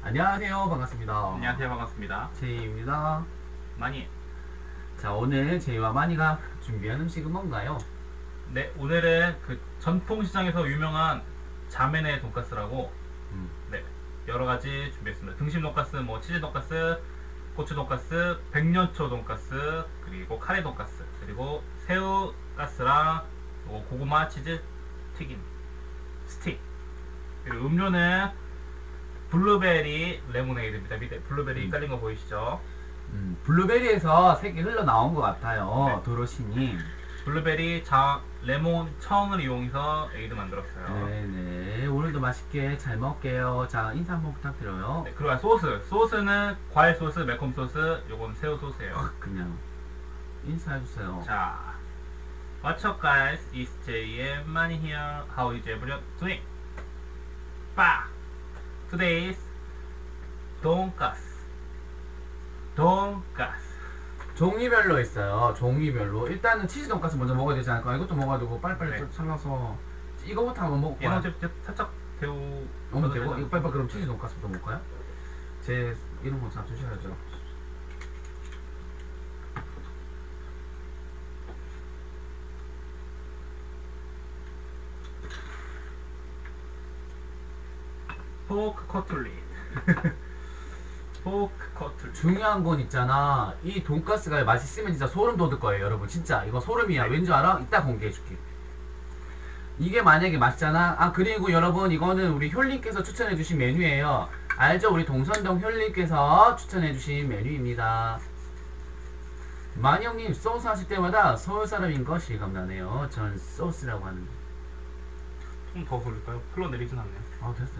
안녕하세요. 반갑습니다. 안녕하세요. 반갑습니다. 제이입니다. 많이. 자, 오늘 제이와 마니가 준비한 음식은 뭔가요? 네, 오늘은 그 전통시장에서 유명한 자매네 돈가스라고 네, 여러가지 준비했습니다. 등심 돈가스, 뭐 치즈 돈가스, 고추 돈가스, 백년초 돈가스, 그리고 카레 돈가스, 그리고 새우 가스랑 고구마 치즈 튀김 스틱. 그리고 음료는 블루베리 레모네이드입니다. 밑에 블루베리 깔린 거 보이시죠? 블루베리에서 색이 흘러나온 것 같아요. 네. 도로시님. 블루베리 레몬 청을 이용해서 에이드 만들었어요. 네네. 오늘도 맛있게 잘 먹을게요. 자, 인사 한번 부탁드려요. 네, 그리고 소스는 과일 소스, 매콤 소스, 요건 새우 소스예요. 그냥 인사해주세요. 자, what's up guys? It's JM Money here. How is everyone doing? 빠! Today's 돈가스. 종류별로 있어요. 종류별로. 일단은 치즈 돈가스 먼저 먹어야 되지 않을까? 이것도 먹어야 되고 빨리빨리 네. 잘라서 이거부터 한번 먹을까요? 얘는 살짝 데우. 너무 되고 이거 빨리빨리 그럼 치즈 돈가스부터 먹을까요? 제 이런 거 잡수셔야죠. 포크 커틀릿. 포크 커틀릿. 중요한 건 있잖아. 이 돈가스가 맛있으면 진짜 소름 돋을 거예요, 여러분. 진짜 이거 소름이야. 왠 줄 알아? 이따 공개해줄게. 이게 만약에 맛있잖아. 아, 그리고 여러분 이거는 우리 효님께서 추천해주신 메뉴예요. 알죠? 우리 동선동 효님께서 추천해주신 메뉴입니다. 만이 형님 소스 하실 때마다 서울 사람인 거 실감나네요. 전 소스라고 하는데. 좀 더 돌릴까요? 흘러내리진 않네요. 아, 됐어요.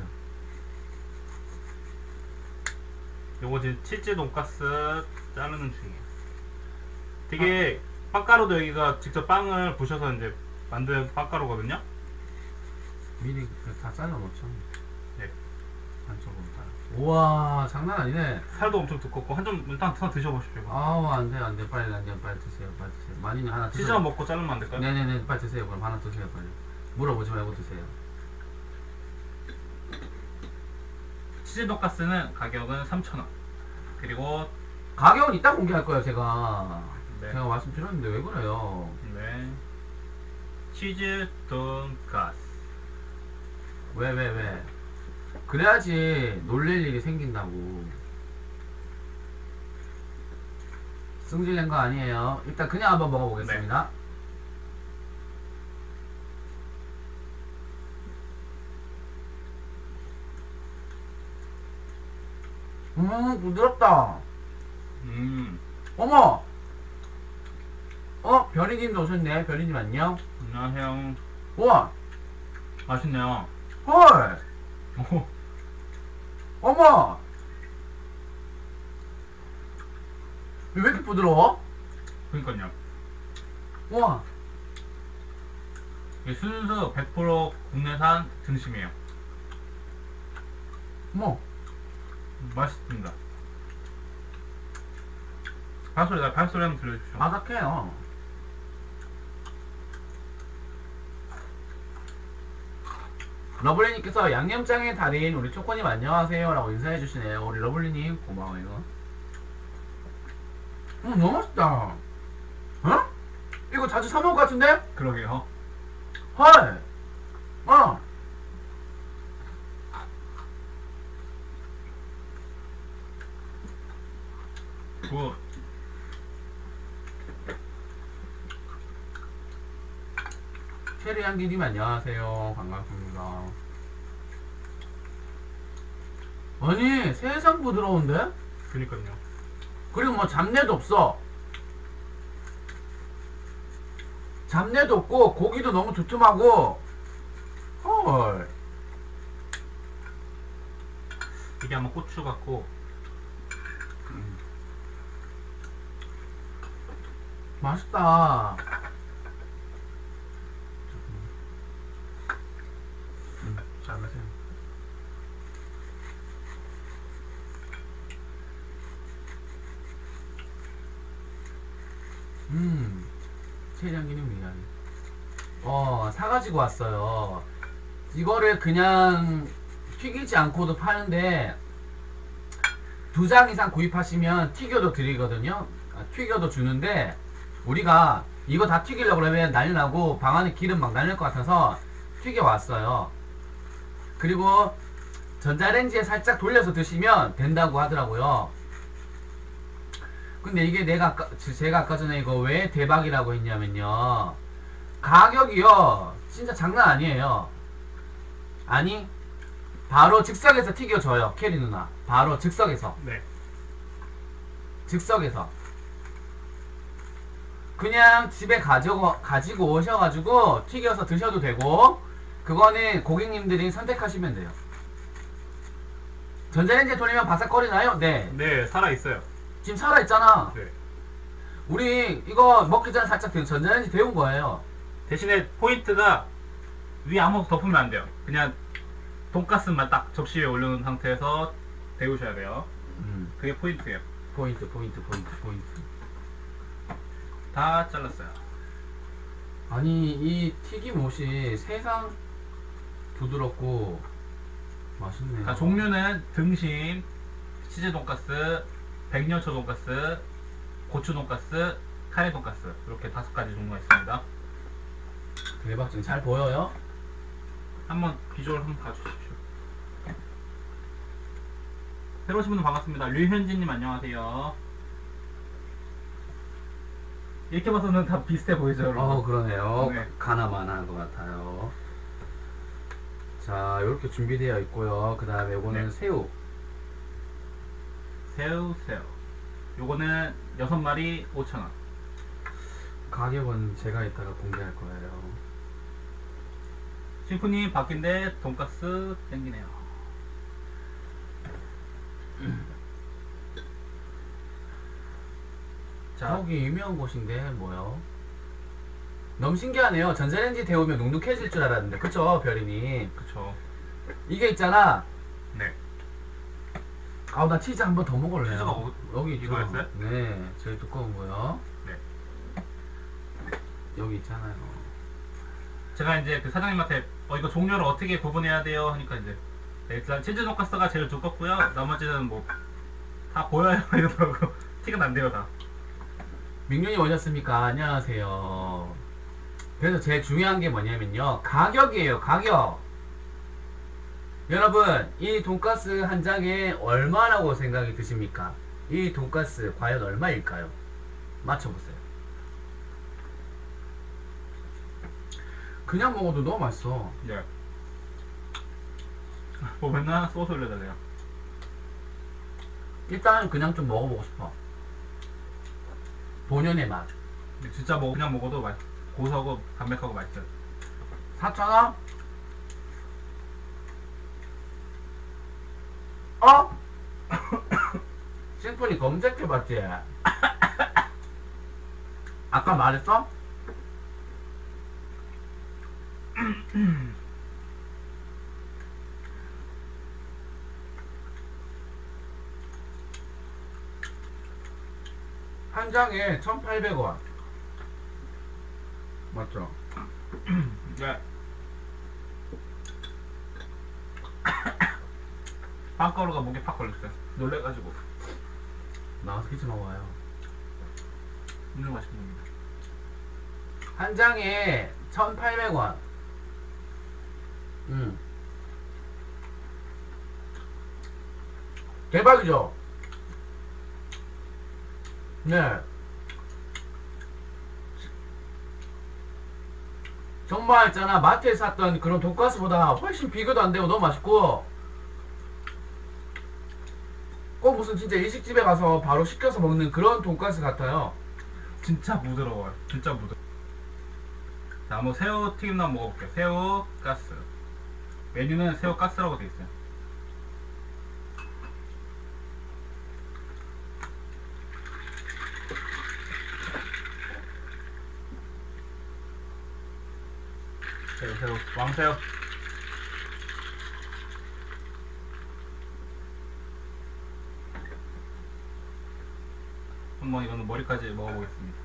요거 지금 치즈 돈가스 자르는 중이에요. 되게 빵가루도 여기가 직접 빵을 부셔서 이제 만든 빵가루거든요. 미리 다 잘라놓죠. 네. 한쪽으로 다. 우와, 장난 아니네. 살도 엄청 두껍고 한 점 일단 하나 드셔보십시오. 아우, 안돼 안돼. 빨리 안돼. 빨리 드세요. 빨리 드세요. 많이는 하나 드세요. 치즈만 먹고 자르면 안 될까요? 네네네. 빨리 드세요. 그럼 하나 드세요. 빨리. 물어보지 말고 드세요. 치즈 돈가스는 가격은 3,000원. 그리고 가격은 이따 공개할 거예요. 제가 네. 제가 말씀드렸는데 왜 그래요? 네. 치즈 돈가스. 왜? 그래야지 놀릴 일이 생긴다고. 승질낸 거 아니에요. 일단 그냥 한번 먹어보겠습니다. 부드럽다. 어머! 별이님도 오셨네. 별이님 안녕. 안녕하세요. 우와! 맛있네요. 헐! 오, 어머! 왜 이렇게 부드러워? 그니까요. 우와! 이게 순수 100% 국내산 등심이에요. 어머! 맛있습니다. 발소리 한번 들려주십시오. 바삭해요. 러블리님께서 양념장의 달인 우리 초코님 안녕하세요 라고 인사해주시네요. 우리 러블리님 고마워요. 너무 맛있다. 어? 이거 자주 사 먹을 것 같은데? 그러게요. 헐! 굿. 체리향기님 안녕하세요. 반갑습니다. 아니 세상 부드러운데? 그니까요. 그리고 뭐 잡내도 없어. 잡내도 없고 고기도 너무 두툼하고. 헐. 이게 아마 고추 같고 맛있다. 잘 마세요. 체리향기는 미안. 사가지고 왔어요. 이거를 그냥 튀기지 않고도 파는데 두 장 이상 구입하시면 튀겨도 드리거든요. 튀겨도 주는데 우리가 이거 다 튀기려고 그러면 난리 나고 방 안에 기름 막 날릴 것 같아서 튀겨 왔어요. 그리고 전자레인지에 살짝 돌려서 드시면 된다고 하더라고요. 근데 이게 제가 아까 전에 이거 왜 대박이라고 했냐면요. 가격이요. 진짜 장난 아니에요. 아니, 바로 즉석에서 튀겨줘요. 캐리 누나. 바로 즉석에서. 네. 즉석에서. 그냥 집에 가지고 오셔가지고 튀겨서 드셔도 되고, 그거는 고객님들이 선택하시면 돼요. 전자레인지에 돌리면 바삭거리나요? 네. 네, 살아있어요. 지금 살아있잖아. 네. 우리 이거 먹기 전에 살짝 전자레인지 데운 거예요. 대신에 포인트가 위에 아무것도 덮으면 안 돼요. 그냥 돈가스만 딱 접시 위에 올려놓은 상태에서 데우셔야 돼요. 그게 포인트예요. 포인트. 다 잘랐어요. 아니, 이 튀김옷이 세상 부드럽고 맛있네요. 자, 종류는 등심, 치즈 돈가스, 백년초 돈가스, 고추 돈가스, 카레 돈가스 이렇게 5가지 종류가 있습니다. 대박, 지금 잘 보여요? 한번 비주얼 한번 봐주십시오. 새로 오신 분들 반갑습니다. 류현진님 안녕하세요. 이렇게 봐서는 다 비슷해 보이죠, 여러분? 그러네요. 네. 가나마나 한 것 같아요. 자, 이렇게 준비되어 있고요. 그 다음에 요거는 네. 새우. 새우. 요거는 6마리 5,000원. 가격은 제가 이따가 공개할 거예요. 신푸님 바뀐데 돈가스 땡기네요. 자, 여기 유명한 곳인데 뭐요? 너무 신기하네요. 전자레인지 데우면 눅눅해질 줄 알았는데, 그쵸, 별이님? 그쵸. 이게 있잖아. 네. 나 치즈 한 번 더 먹을래요. 치즈가 여기 있죠. 이거 있어요? 네, 제일 두꺼운 거요. 네. 여기 있잖아요. 제가 이제 그 사장님한테 이거 종류를 어떻게 구분해야 돼요? 하니까 이제 네, 일단 치즈 돈가스가 제일 두껍고요. 나머지는 뭐 다 보여요 이러더라고. 티가 난대요 다. 민균이 오셨습니까? 안녕하세요. 그래서 제일 중요한 게 뭐냐면요. 가격이에요, 가격. 여러분, 이 돈가스 한 장에 얼마라고 생각이 드십니까? 이 돈가스 과연 얼마일까요? 맞춰보세요. 그냥 먹어도 너무 맛있어. 예. 뭐 맨날 소스 올려달래요. 일단 그냥 좀 먹어보고 싶어. 본연의 맛. 근데 진짜 뭐 그냥 먹어도 고소하고 담백하고 맛있어요. 4,000원? 어? 심플이 검색해봤지? 아까 말했어? 한 장에 1,800원. 맞죠? 네. 빵가루가 목에 팍 걸렸어요. 놀래가지고. 나와서 키치 먹어요. 오늘 맛있는 겁니다. 한 장에 1,800원. 대박이죠? 네. 정말 있잖아, 마트에서 샀던 그런 돈가스보다 훨씬 비교도 안 되고 너무 맛있고, 꼭 무슨 진짜 일식집에 가서 바로 시켜서 먹는 그런 돈가스 같아요. 진짜 부드러워요. 진짜 부드러워. 자, 한번 새우 튀김 한번 먹어볼게요. 새우 가스. 메뉴는 새우 가스라고 돼 있어요. 새우, 왕새우. 한번 이거는 머리까지 먹어보겠습니다.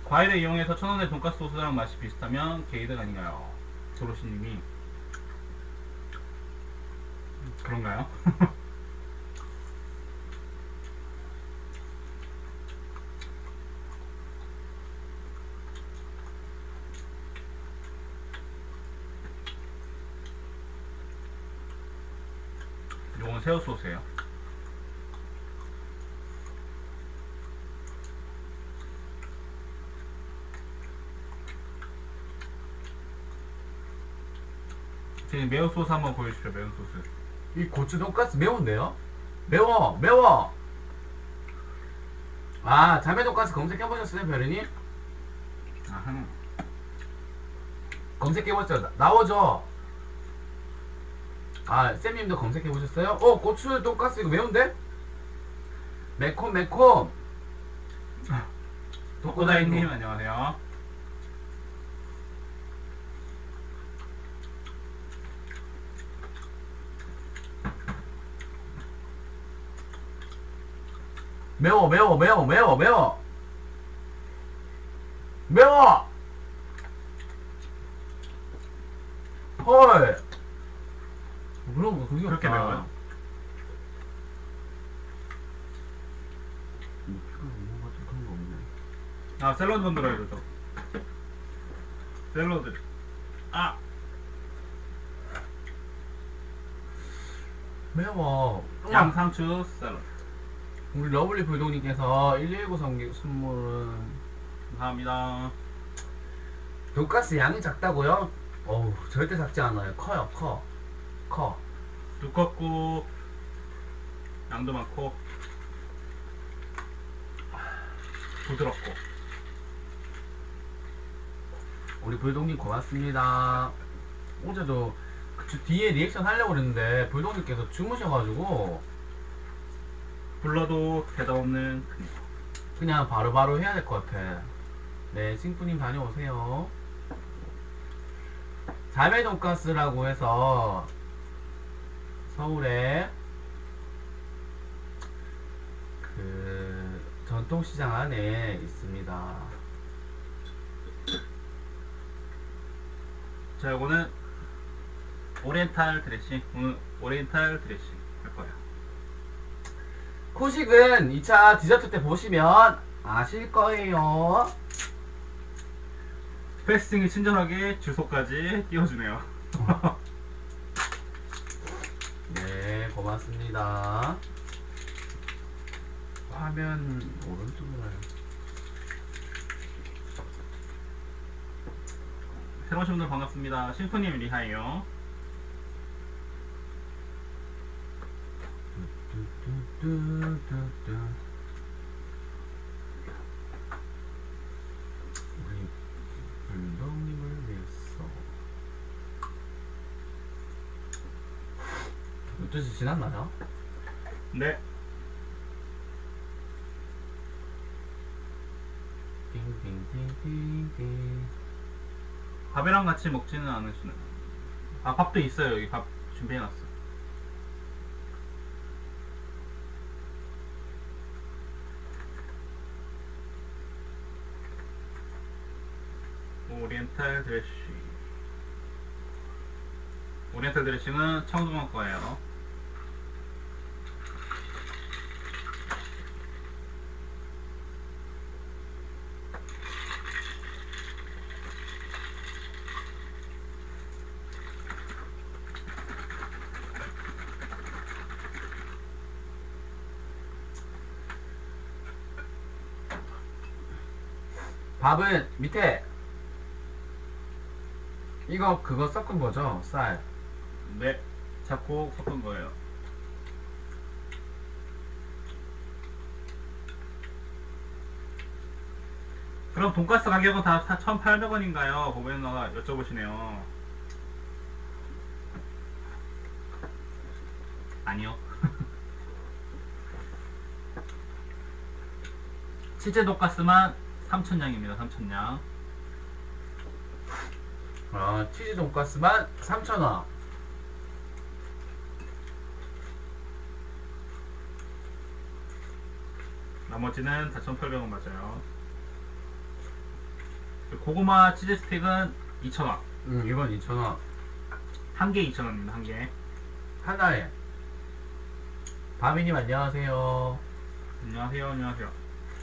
과일을 이용해서 1,000원의 돈가스 소스랑 맛이 비슷하면 게이득 아닌가요? 도로시님이 그런가요? 이건 새우 소스예요. 지금 매운 소스 한번 보여주시죠. 매운 소스. 이 고추 돈가스 매운데요? 매워 매워. 아 자매 돈가스 검색해보셨어요 별이님? 아하. 검색해보셨죠? 나오죠? 아 쌤님도 검색해보셨어요? 고추 돈가스 이거 매운데? 매콤 매콤. 독고다이님 안녕하세요. 매워 매워 매워 매워 매워 매워. 헐. 그럼 그게 그렇게 없다. 매워요? 뭔가 좀 그런 거 없네. 아 샐러드 만들어야 돼. 샐러드. 아 매워. 양상추 샐러드. 우리 러블리 불독님께서 119 선물은 감사합니다. 돈가스 양이 작다고요? 어우 절대 작지 않아요. 커요 커. 두껍고 양도 많고 부드럽고. 우리 불독님 고맙습니다. 어제도 뒤에 리액션 하려고 그랬는데 불독님께서 주무셔가지고 불러도 대답 없는 그녀. 그냥 바로바로 해야 될 것 같아. 네 싱프님 다녀오세요. 자매 돈가스라고 해서 서울에 그 전통시장 안에 있습니다. 자, 이거는 오리엔탈 드레싱. 오늘 오리엔탈 드레싱 할 거예요. 후식은 2차 디저트 때 보시면 아실 거예요. 패스팅이 친절하게 주소까지 띄워주네요. 네 고맙습니다. 화면 오른쪽으로 해요. 새로운 분들 반갑습니다. 심프님 리하이요. 우리 불독님을 위해서 12시 지났나요? 네. 띵띵띵띵띵. 밥이랑 같이 먹지는 않으시나요? 아, 밥도 있어요. 여기 밥 준비해놨어. 오리엔탈 드레싱. 오리엔탈 드레싱은 청동원 거예요. 밥은 밑에 이거 그거 섞은 거죠? 쌀. 네. 잡고 섞은 거예요. 그럼 돈가스 가격은 다 1,800원인가요? 보면서 여쭤보시네요. 아니요. 치즈 돈가스만 3,000양입니다. 3,000양. 치즈 돈가스만 3,000원. 나머지는 다 1,800원 맞아요. 고구마 치즈 스틱은 2,000원. 이건 2,000원. 한 개 2,000원입니다. 한 개. 하나에. 바비님 안녕하세요. 안녕하세요. 안녕하세요.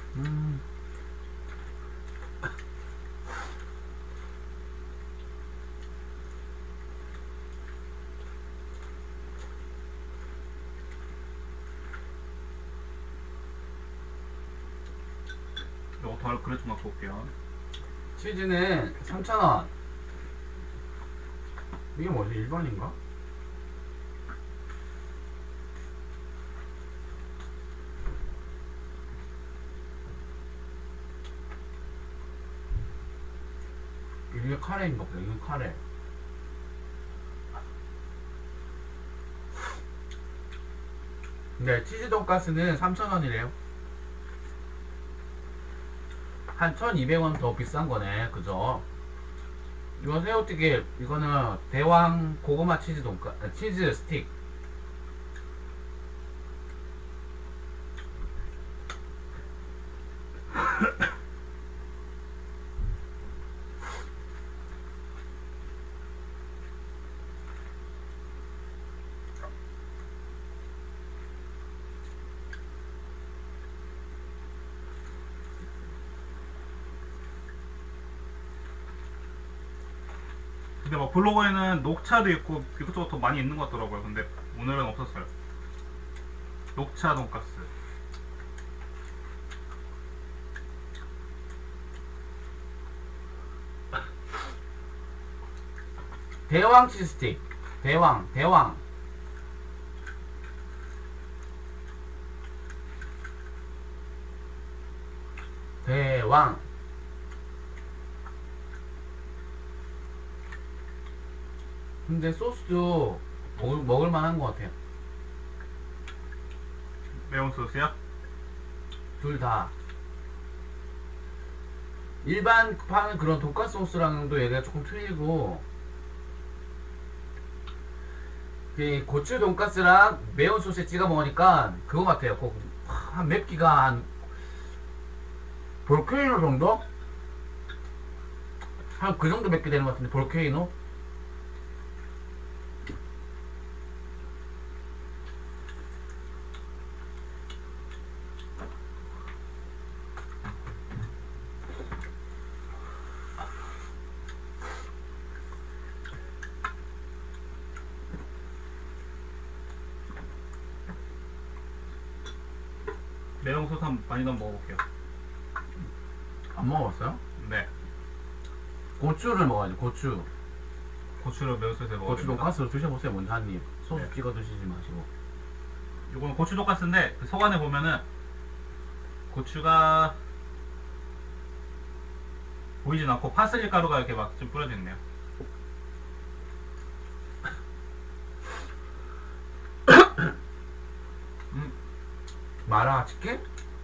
요거 덜 그릇 좀 갖고 올게요. 치즈는 3,000원. 이게 뭐지? 일반인가? 이게 카레인가 보다. 이건 카레. 근데 치즈 돈가스는 3,000원이래요. 한 1,200원 더 비싼 거네. 그죠? 이거 새우튀김, 이거는 대왕 고구마 치즈 치즈 스틱. 근데 막 블로그에는 녹차도 있고 이것저것 더 많이 있는 것 같더라고요. 근데 오늘은 없었어요. 녹차 돈가스. 대왕 치즈 스틱. 대왕. 근데 소스도 먹을 만한 것 같아요. 매운 소스요? 둘 다. 일반 파는 그런 돈가스 소스랑도 얘가 조금 틀리고, 그 고추 돈가스랑 매운 소스에 찍어 먹으니까 그거 같아요. 한 맵기가 한 볼케이노 정도? 한 그 정도 맵게 되는 것 같은데, 볼케이노? 매운 소스 많이 더 먹어볼게요. 안 먹어봤어요? 네. 고추를 먹어야지, 고추. 고추를 매운 소스에 먹어야 고추 됩니다. 돈가스로 드셔보세요, 먼저 한 입. 소스 네. 찍어 드시지 마시고. 이거는 고추 돈가스인데 그 속안에 보면은 고추가 보이진 않고 파슬리 가루가 이렇게 막 좀 뿌려져 있네요. 마라 치킨?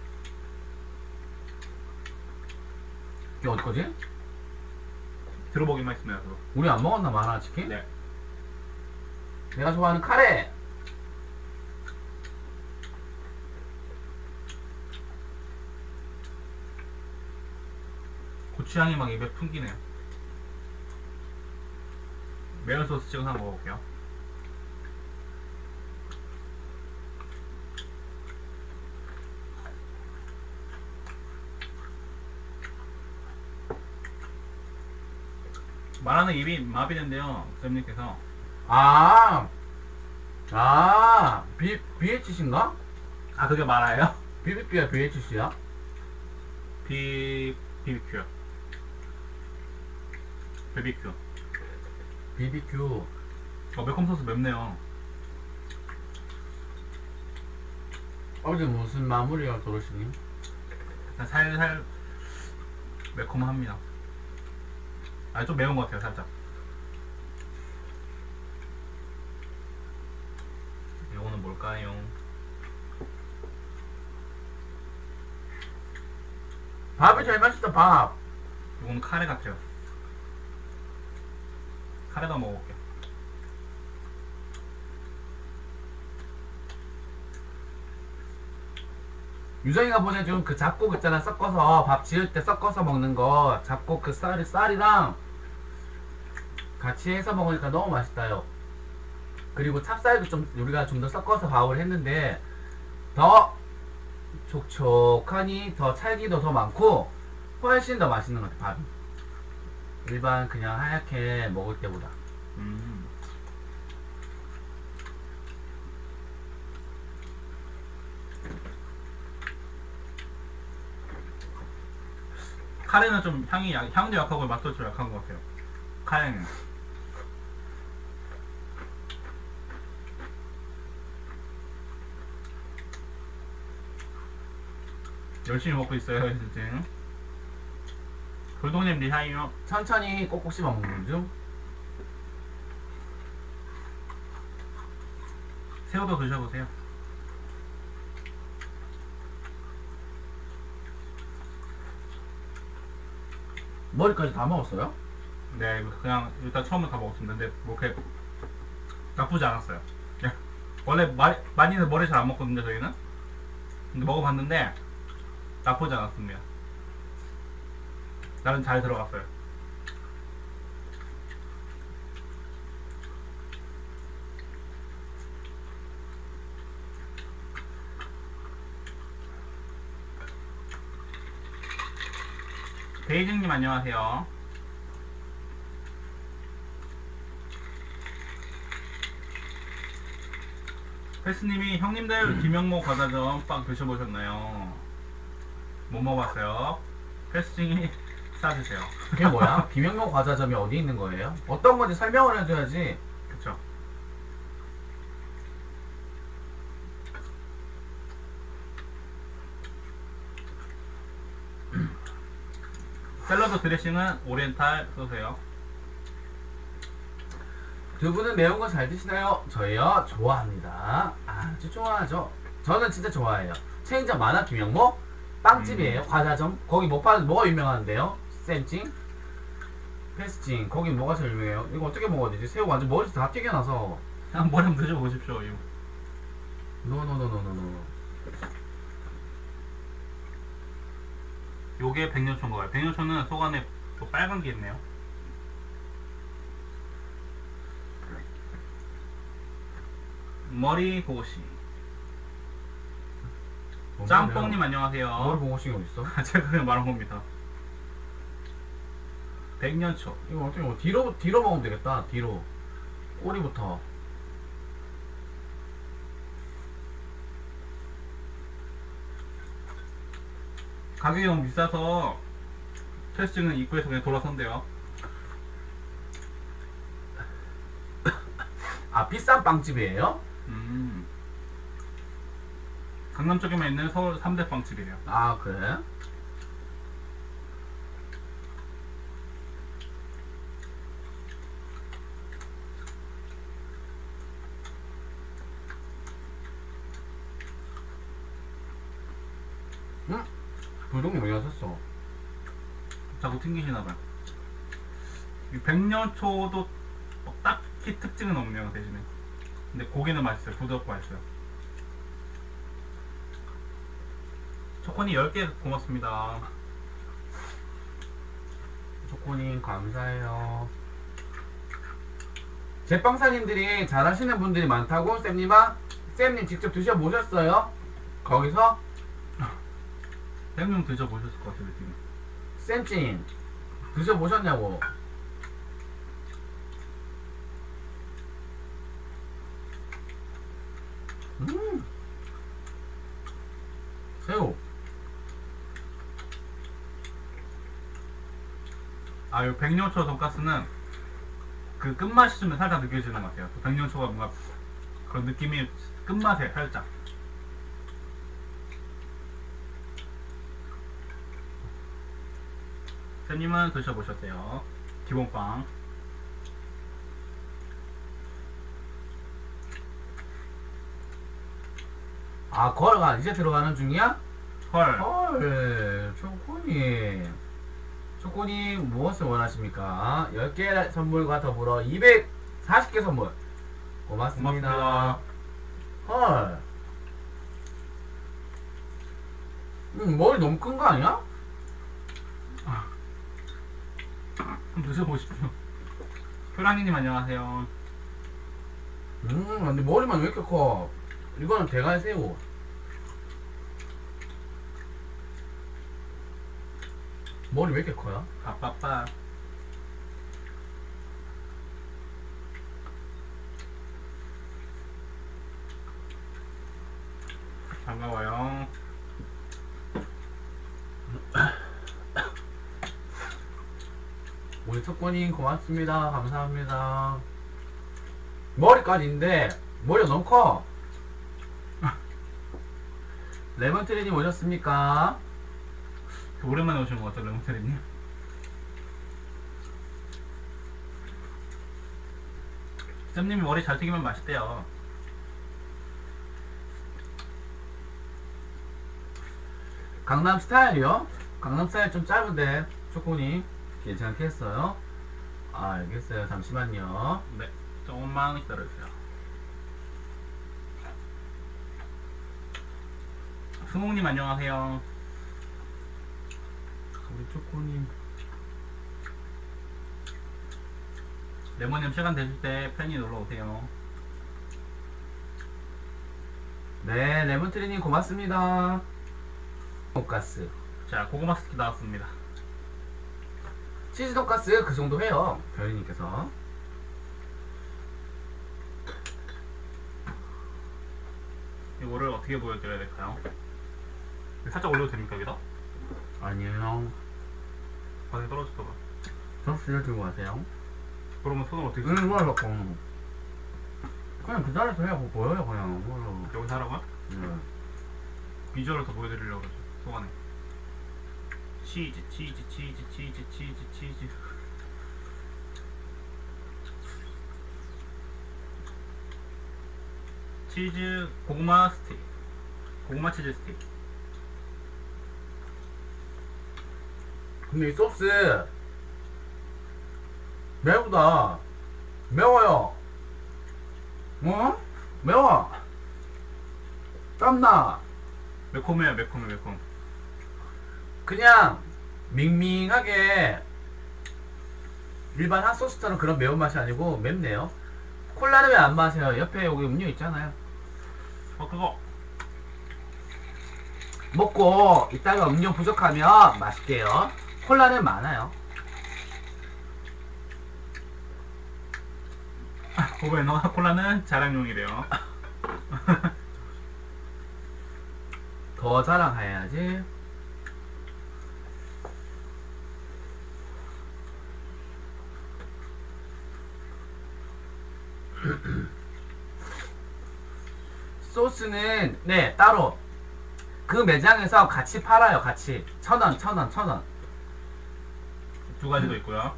이게 어디 거지? 들어보기만 했습니다. 그거. 우리 안 먹었나, 마라 치킨? 네. 내가 좋아하는 카레! 고추향이 막 입에 풍기네요. 매운 소스 찍어서 한번 먹어볼게요. 말하는 입이 마비된대요, 쌤님께서. BHC인가? 아, 그게 말아요? BBQ야, BHC야? BBQ요. BBQ. BBQ. 매콤 소스 맵네요. 어제 무슨 마무리가 도로시니? 그냥 살살 매콤합니다. 아, 좀 매운 것 같아요, 살짝. 이거는 뭘까요? 밥이 제일 맛있다, 밥. 이거는 카레 같아요. 카레도 먹어볼게요. 유정이가 보내준 그 잡곡 있잖아. 섞어서 밥 지을 때 섞어서 먹는 거. 잡곡 그 쌀이랑 같이 해서 먹으니까 너무 맛있다요. 그리고 찹쌀도 좀 우리가 좀 더 섞어서 밥을 했는데 더 촉촉하니 더 찰기도 더 많고 훨씬 더 맛있는 것 같아. 밥이 일반 그냥 하얗게 먹을 때보다. 카레는 좀 향도 약하고 맛도 좀 약한 것 같아요. 카레는. 열심히 먹고 있어요, 진짜. 돌동님 리하이요. 천천히 꼭꼭 씹어 먹는 중. 새우도 드셔보세요. 머리까지 다 먹었어요? 네, 그냥 일단 처음에 다 먹었습니다. 근데 뭐 그렇게 나쁘지 않았어요. 원래 많이는 머리 잘 안 먹거든요, 저희는. 근데 먹어봤는데 나쁘지 않았습니다. 나름 잘 들어갔어요. 베이징님 안녕하세요. 헬스님이 형님들 김영모 과자전 빵 드셔보셨나요? 못 먹어봤어요. 헬스님이 싸주세요. 그게 뭐야? 김영모 과자점이 어디 있는 거예요? 어떤 건지 설명을 해줘야지. 그쵸. 샐러드 드레싱은 오리엔탈 써세요. 두 분은 매운 거 잘 드시나요? 저희요? 좋아합니다. 아주 좋아하죠. 저는 진짜 좋아해요. 체인점 만화 김영모? 빵집이에요. 과자점. 거기 뭐가 유명한데요? 쌤찡? 패스찡. 거기 뭐가 제일 유명해요? 이거 어떻게 먹어야 되지? 새우 완전 머리에서 다 튀겨나서. 그냥 머리 한번 드셔보십시오. 이거. 노노노노노노. 요게 백년초인 거예요. 백년초는 속 안에 또 빨간 게 있네요. 머리 보고시. 짬뽕님 안녕하세요. 머리 보고식이 어딨어? 제가 그냥 말한 겁니다. 백년초. 이거 어떻게 먹어? 뒤로 먹으면 되겠다. 뒤로. 꼬리부터. 가격이 너무 비싸서 테스팅은 입구에서 그냥 돌아선대요. 아, 비싼 빵집이에요? 강남 쪽에만 있는 서울 3대 빵집이에요. 아, 그래? 응? 불독이 왜 하셨어? 자꾸 튕기시나봐요. 이 백년초도 뭐 딱히 특징은 없네요, 대신에. 근데 고기는 맛있어요. 부드럽고 맛있어요. 초코니 10개 고맙습니다. 초코님 감사해요. 제빵사님들이 잘하시는 분들이 많다고 쌤님 직접 드셔보셨어요? 거기서? 쌤좀 드셔보셨을 것 같아요, 지금. 쌤찜 드셔보셨냐고. 새우. 아, 요 백년초 돈가스는 그 끝맛이 좀 살짝 느껴지는 것 같아요. 백년초가 뭔가 그런 느낌이 끝맛에 살짝. 쌤님은 드셔보셨대요. 기본빵. 아, 거가 이제 들어가는 중이야? 헐. 헐, 초코님 무엇을 원하십니까? 10개 선물과 더불어 240개 선물. 고맙습니다. 고맙습니다. 헐. 머리 너무 큰 거 아니야? 한번 드셔보십시오. 효랑이님 안녕하세요. 근데 머리만 왜 이렇게 커? 이거는 대갈새우. 머리 왜 이렇게 커요? 빠빠빠. 반가워요. 우리 특권님 고맙습니다. 감사합니다. 머리까지인데 머리가 너무 커. 레몬트리님 오셨습니까? 오랜만에 오신 것 같아요, 레몬테리님. 쌤님이 머리 잘 튀기면 맛있대요. 강남 스타일이요? 강남 스타일 좀 짧은데 초코님 괜찮겠어요? 알겠어요. 잠시만요. 네, 조금만 기다려주세요. 수목님 안녕하세요. 우리 초코님 레몬님 시간 되실 때 팬이 놀러 오세요. 네, 레몬트리님 고맙습니다. 돈가스 자, 고구마 스틱 나왔습니다. 치즈 돈가스 그 정도 해요. 별이님께서 이거를 어떻게 보여드려야 될까요? 살짝 올려도 됩니까, 여기다? 아니요. 바닥에 떨어질까봐. 접시를 들고 가세요. 그러면 손을 어떻게 뭐라고 그냥 그 자리에서 해야 뭐 보여요 그냥 뭐라고. 여기서 하라고요? 네. 비주얼을 더 보여드리려고 그러죠. 소관에 치즈 치즈 치즈 치즈 치즈 치즈. 치즈 고구마 스틱, 고구마 치즈 스틱. 근데 이 소스 매우다. 매워요. 어? 매워. 땀나. 매콤해요, 매콤해, 매콤. 그냥 밍밍하게 일반 핫소스처럼 그런 매운맛이 아니고 맵네요. 콜라는 왜 안 마세요? 옆에 여기 음료 있잖아요. 그거 먹고 이따가 음료 부족하면 마실게요. 콜라는 많아요. 고베너 콜라는 자랑용이래요. 더 자랑해야지. 소스는 네 따로 그 매장에서 같이 팔아요. 같이 1,000원 1,000원 1,000원. 두 가지도 있고요.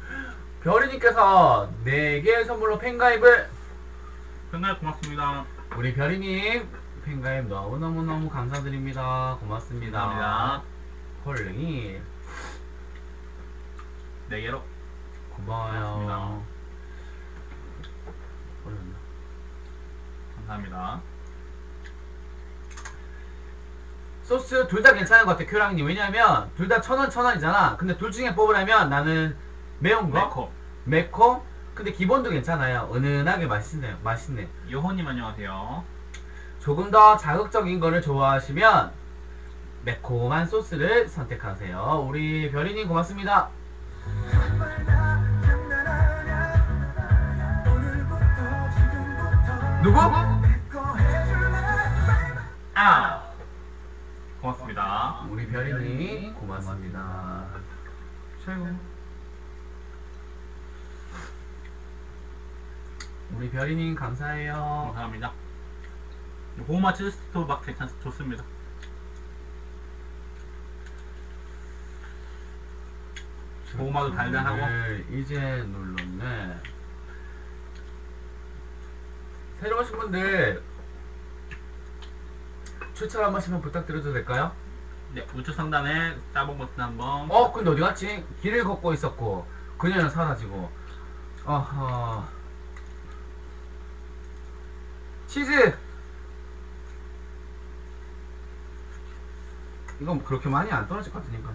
별이님께서 4개의 선물로 팬가입을. 정말 고맙습니다. 우리 별이님 팬가입 너무너무너무 감사드립니다. 고맙습니다. 감사합니다. 헐랭이 4개로 고마워요. 감사합니다. 소스 둘 다 괜찮은 것 같아 큐랑님. 왜냐면 둘 다 1,000원 1,000원이잖아. 근데 둘 중에 뽑으라면 나는 매운 거? 매콤. 매콤? 근데 기본도 괜찮아요. 은은하게 맛있네요. 맛있네. 여호님 안녕하세요. 조금 더 자극적인 거를 좋아하시면 매콤한 소스를 선택하세요. 우리 별이님 고맙습니다. 누구? 아, 고맙습니다. 우리 별이님 고맙습니다. 최고. 우리 별이님 감사해요. 감사합니다. 고구마 치즈 스틱도 막 좋습니다. 고구마도 달달하고. 이제 눌렀네. 새로 오신 분들 추천 한 번씩만 부탁드려도 될까요? 네, 우측 상단에 따봉 버튼 한번. 근데 어디 갔지? 길을 걷고 있었고 그녀는 사라지고. 어허. 치즈. 이건 그렇게 많이 안 떨어질 것 같으니까.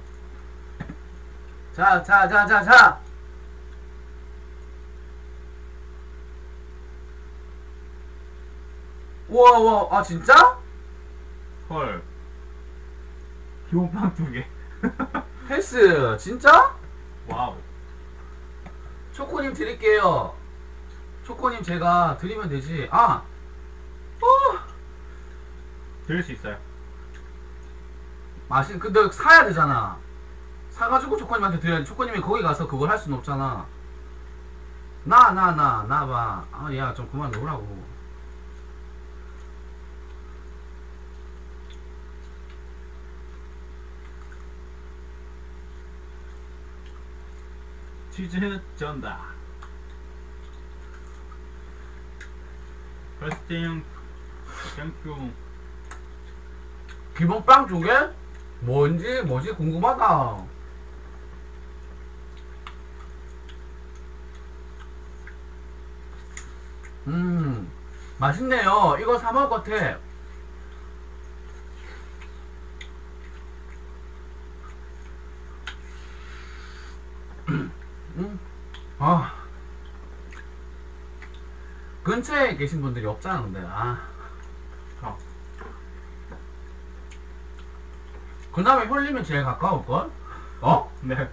자, 자, 자, 자, 자! 우와, 우와, 아, 진짜? 헐. 기본빵 2개. 헬스, 진짜? 와우. 초코님 드릴게요. 초코님 제가 드리면 되지. 아! 드릴 수 있어요. 근데 사야 되잖아. 사가지고 초코님한테 드려야지. 초코님이 거기 가서 그걸 할 순 없잖아. 나 봐. 아, 야, 좀 그만 놓으라고. 치즈 쩐다. 퍼스팅 땡큐. 기본 빵 두 개? 뭐지 궁금하다. 맛있네요. 이거 사 먹을 것 같아. 아, 근처에 계신 분들이 없잖아. 근데 그 다음에 홀리면 제일 가까울걸? 어? 네.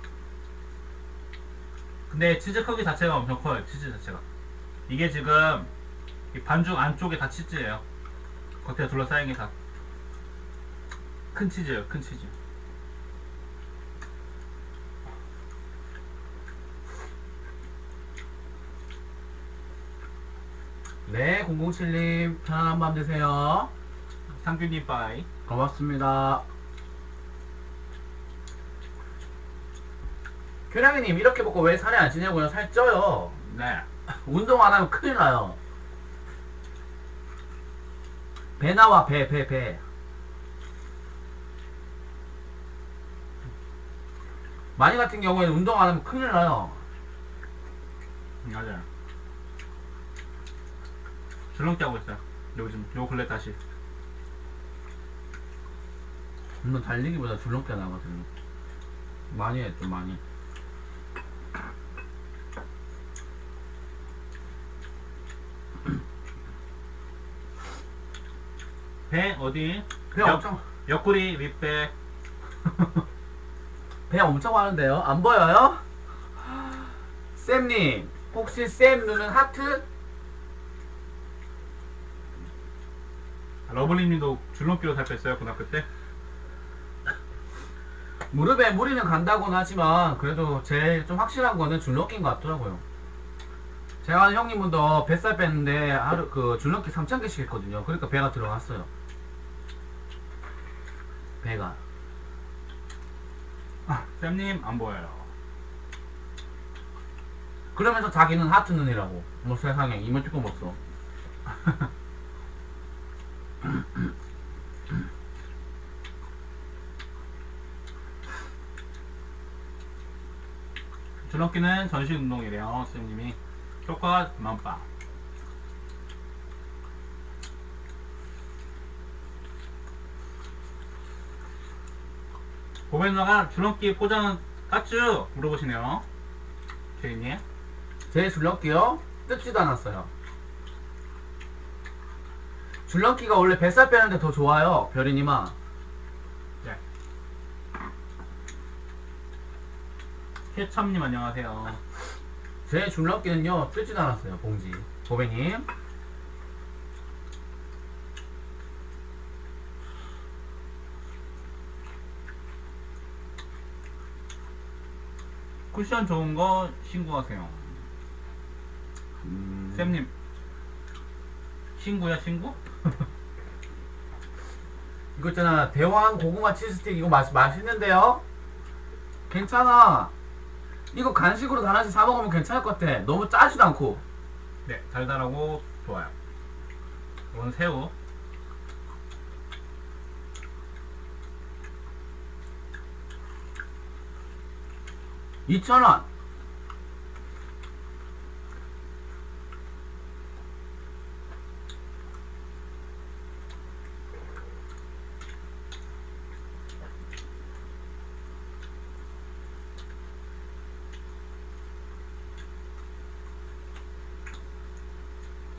근데 치즈 크기 자체가 엄청 커요. 치즈 자체가. 이게 지금 이 반죽 안쪽에 다 치즈예요. 겉에 둘러싸인 게 다 큰 치즈예요. 큰 치즈. 네, 007님 편안한 밤 되세요. 상규님 빠이. 고맙습니다. 교량이님 이렇게 먹고 왜 살이 안 찌냐고요? 살쪄요. 네. 운동 안 하면 큰일 나요. 배 나와, 배. 많이 같은 경우에는 운동 안 하면 큰일 나요. 맞아요. 줄넘기 하고 있어요. 요즘 요 근래 다시. 물론 달리기보다 줄넘기가 나거든요. 많이 해, 좀 많이. 배 어디? 배 엄청 옆구리 윗배. 배 엄청 많은데요? 안 보여요? 쌤님 혹시 쌤 눈은 하트? 러블리님도 줄넘기로 살 뺐어요 고등학교 때? 무릎에 무리는 간다고는 하지만 그래도 제일 좀 확실한 거는 줄넘기인 것 같더라고요. 제가 아는 형님분도 뱃살 뺐는데 하루 그 줄넘기 3,000개씩 했거든요. 그러니까 배가 들어갔어요. 배가. 쌤님 안 보여요. 그러면서 자기는 하트 눈이라고. 뭐 세상에 이모티콘 못 써. 줄넘기는 전신 운동이래요 쌤님이. 효과 만빠. 보배 누나가 줄넘기 포장 깠쥬? 물어보시네요 제이님. 제 줄넘기요? 뜯지도 않았어요. 줄넘기가 원래 뱃살 빼는데 더 좋아요, 별이님아. 네. 케찹님 안녕하세요. 제 줄넘기는요, 뜯지도 않았어요, 봉지. 보배님. 쿠션 좋은 거 신고하세요. 쌤님 신구야 신구? 이거 있잖아, 대왕 고구마 치즈스틱 이거 맛있는데요? 괜찮아. 이거 간식으로 하나씩 사 먹으면 괜찮을 것 같아. 너무 짜지도 않고. 네 달달하고 좋아요. 이건 새우. 2,000원.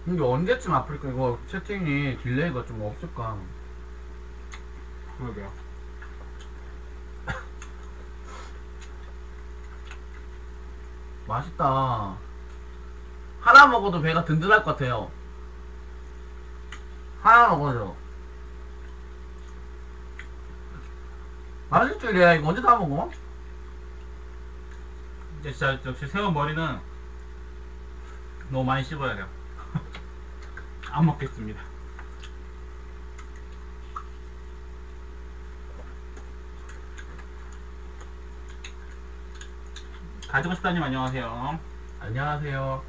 근데 언제쯤 아프리카 이거 채팅이 딜레이가 좀 없을까? 그러게요. 맛있다. 하나 먹어도 배가 든든할 것 같아요. 하나 먹어도. 맛있지, 이래. 이거 언제 다 먹어? 근데 진짜 역시 새우 머리는 너무 많이 씹어야 돼요. 안 먹겠습니다. 가지고 싶다님 안녕하세요. 안녕하세요.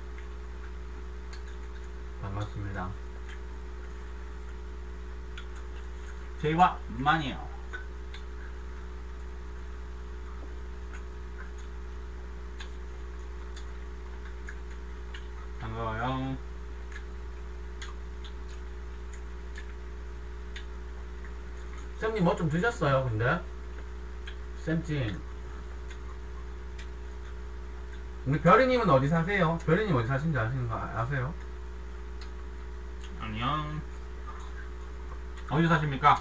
반갑습니다. 저희와 만이에요. 반가워요. 쌤님 뭐 좀 드셨어요, 근데? 쌤찜. 우리 별이님은 어디 사세요? 별이님 어디 사신지 아시는 거 아세요? 안녕. 어디서 사십니까?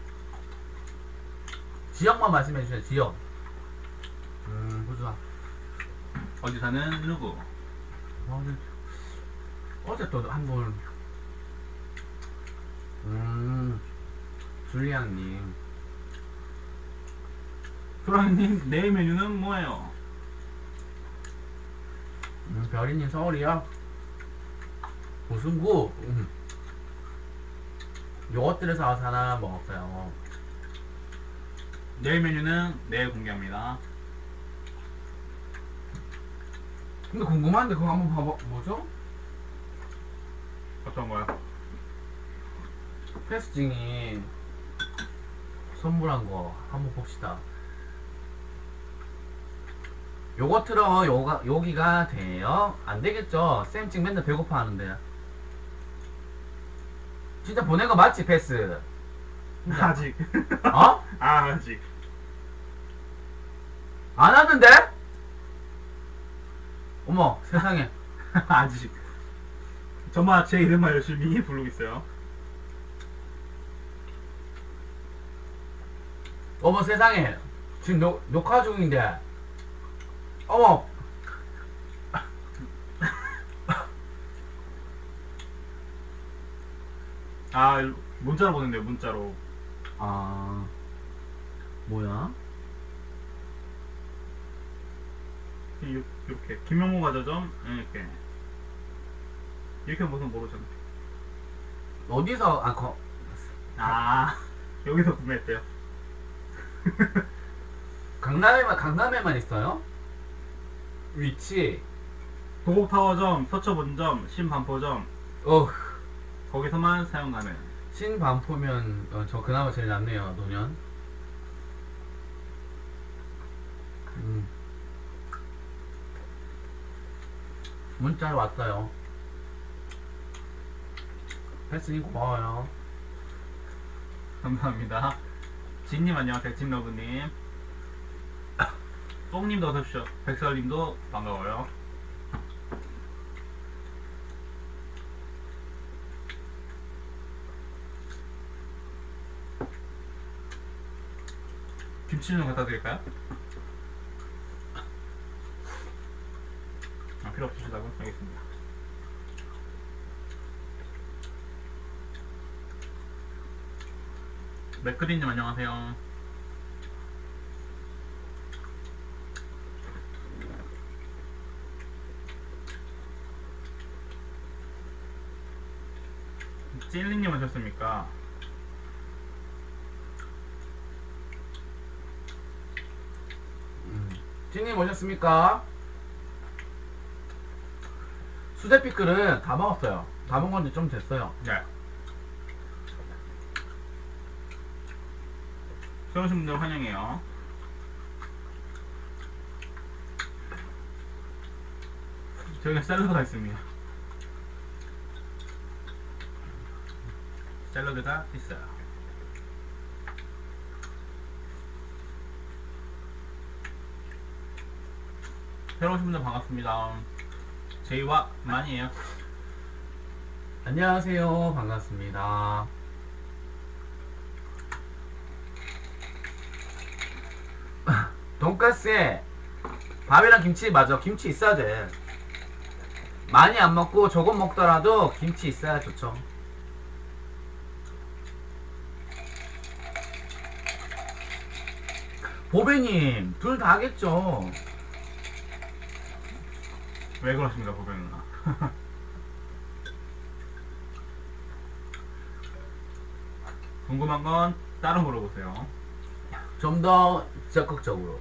지역만 말씀해주세요, 지역. 호주아. 어디 사는 누구? 어제 또 한 분. 줄리안님. 프로님 내일 메뉴는 뭐예요? 별이님 서울이요? 무슨구? 요것들에서 하나 먹었어요. 내일 메뉴는 내일 공개합니다. 근데 궁금한데 그거 한번 봐봐. 뭐죠? 어떤 거요? 패스징이 선물한 거 한번 봅시다. 요거트로 여기가 돼요? 안 되겠죠? 쌤찡 맨날 배고파 하는데. 진짜 보낸 거 맞지, 패스? 아직. 어? 아직. 안 하는데? 어머, 세상에. 아직. 저만 제 이름만 열심히 부르고 있어요. 어머, 세상에. 지금 녹화 중인데. 어머. 아, 문자로 보낸대요, 문자로. 아, 뭐야? 이렇게. 김용모 과자점, 이렇게. 이렇게 무슨 모르잖아. 어디서, 아, 여기서 구매했대요. 강남에만 있어요? 위치. 도곡타워점, 서초본점, 신반포점, 거기서만 사용 가능. 신반포면, 저 그나마 제일 낫네요, 노년. 문자로 왔어요. 패스님 고마워요. 감사합니다. 진님 안녕하세요. 진러브님. 뽕님도 어서오십시오. 백설님도 반가워요. 김치 좀 갖다 드릴까요? 아, 필요 없으시다고? 알겠습니다. 맥그린님 안녕하세요. 찔리님 오셨습니까? 찐님 오셨습니까? 수제 피클은 다 먹었어요. 다 먹은 지 좀 됐어요. 네. 새로우신 분들 환영해요. 저희가 샐러드가 있습니다. 샐러드가 있어요. 새로 오신 분들 반갑습니다. 제이와 만이에요. 안녕하세요. 반갑습니다. 돈가스에 밥이랑 김치 맞아. 김치 있어야 돼. 많이 안 먹고 조금 먹더라도 김치 있어야 좋죠. 보배님 둘 다 하겠죠. 왜 그러십니까, 보배 누나? 궁금한 건 따로 물어보세요. 좀 더 적극적으로.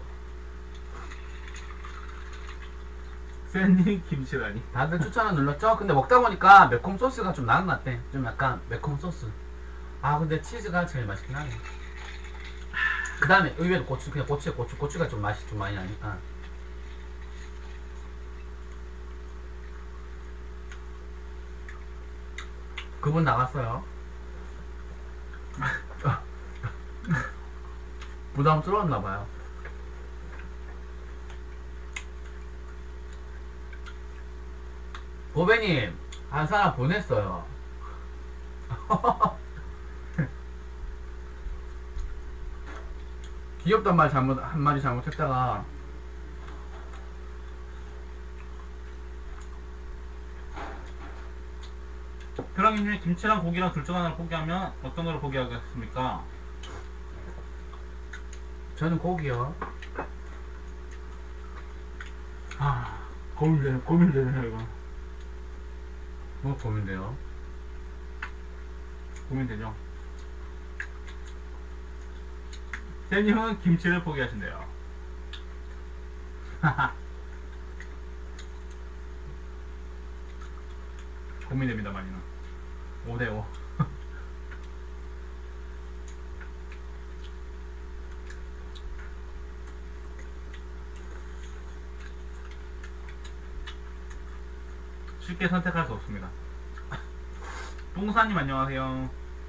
샌님 김치라니. 다들 추천을 눌렀죠? 근데 먹다 보니까 매콤 소스가 좀 나은 것 같아. 좀 약간 매콤 소스. 아 근데 치즈가 제일 맛있긴 하네. 그 다음에 의외로 고추, 그냥 고추가 좀 맛이 좀 많이 나니까. 그분 나갔어요. 부담스러웠나봐요. 보배님 한 사람 보냈어요. 귀엽단 말 한마디 잘못했다가 표랑이님 김치랑 고기랑 둘 중 하나를 포기하면 어떤 걸 포기하겠습니까? 저는 고기요. 아, 고민되네요 이거. 뭐 고민돼요? 고민되죠. 쌤님은 김치를 포기하신대요. 고민됩니다 많이는. 5대5. 쉽게 선택할 수 없습니다. 똥사님 안녕하세요.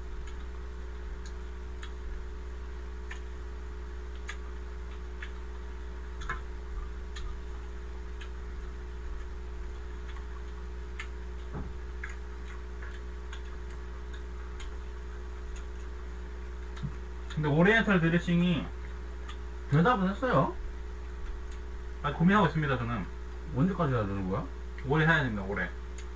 근데 오리엔탈 드레싱이 대답은 했어요. 고민하고 있습니다. 저는 언제까지 해야 되는 거야? 오래 해야 됩니다. 오래.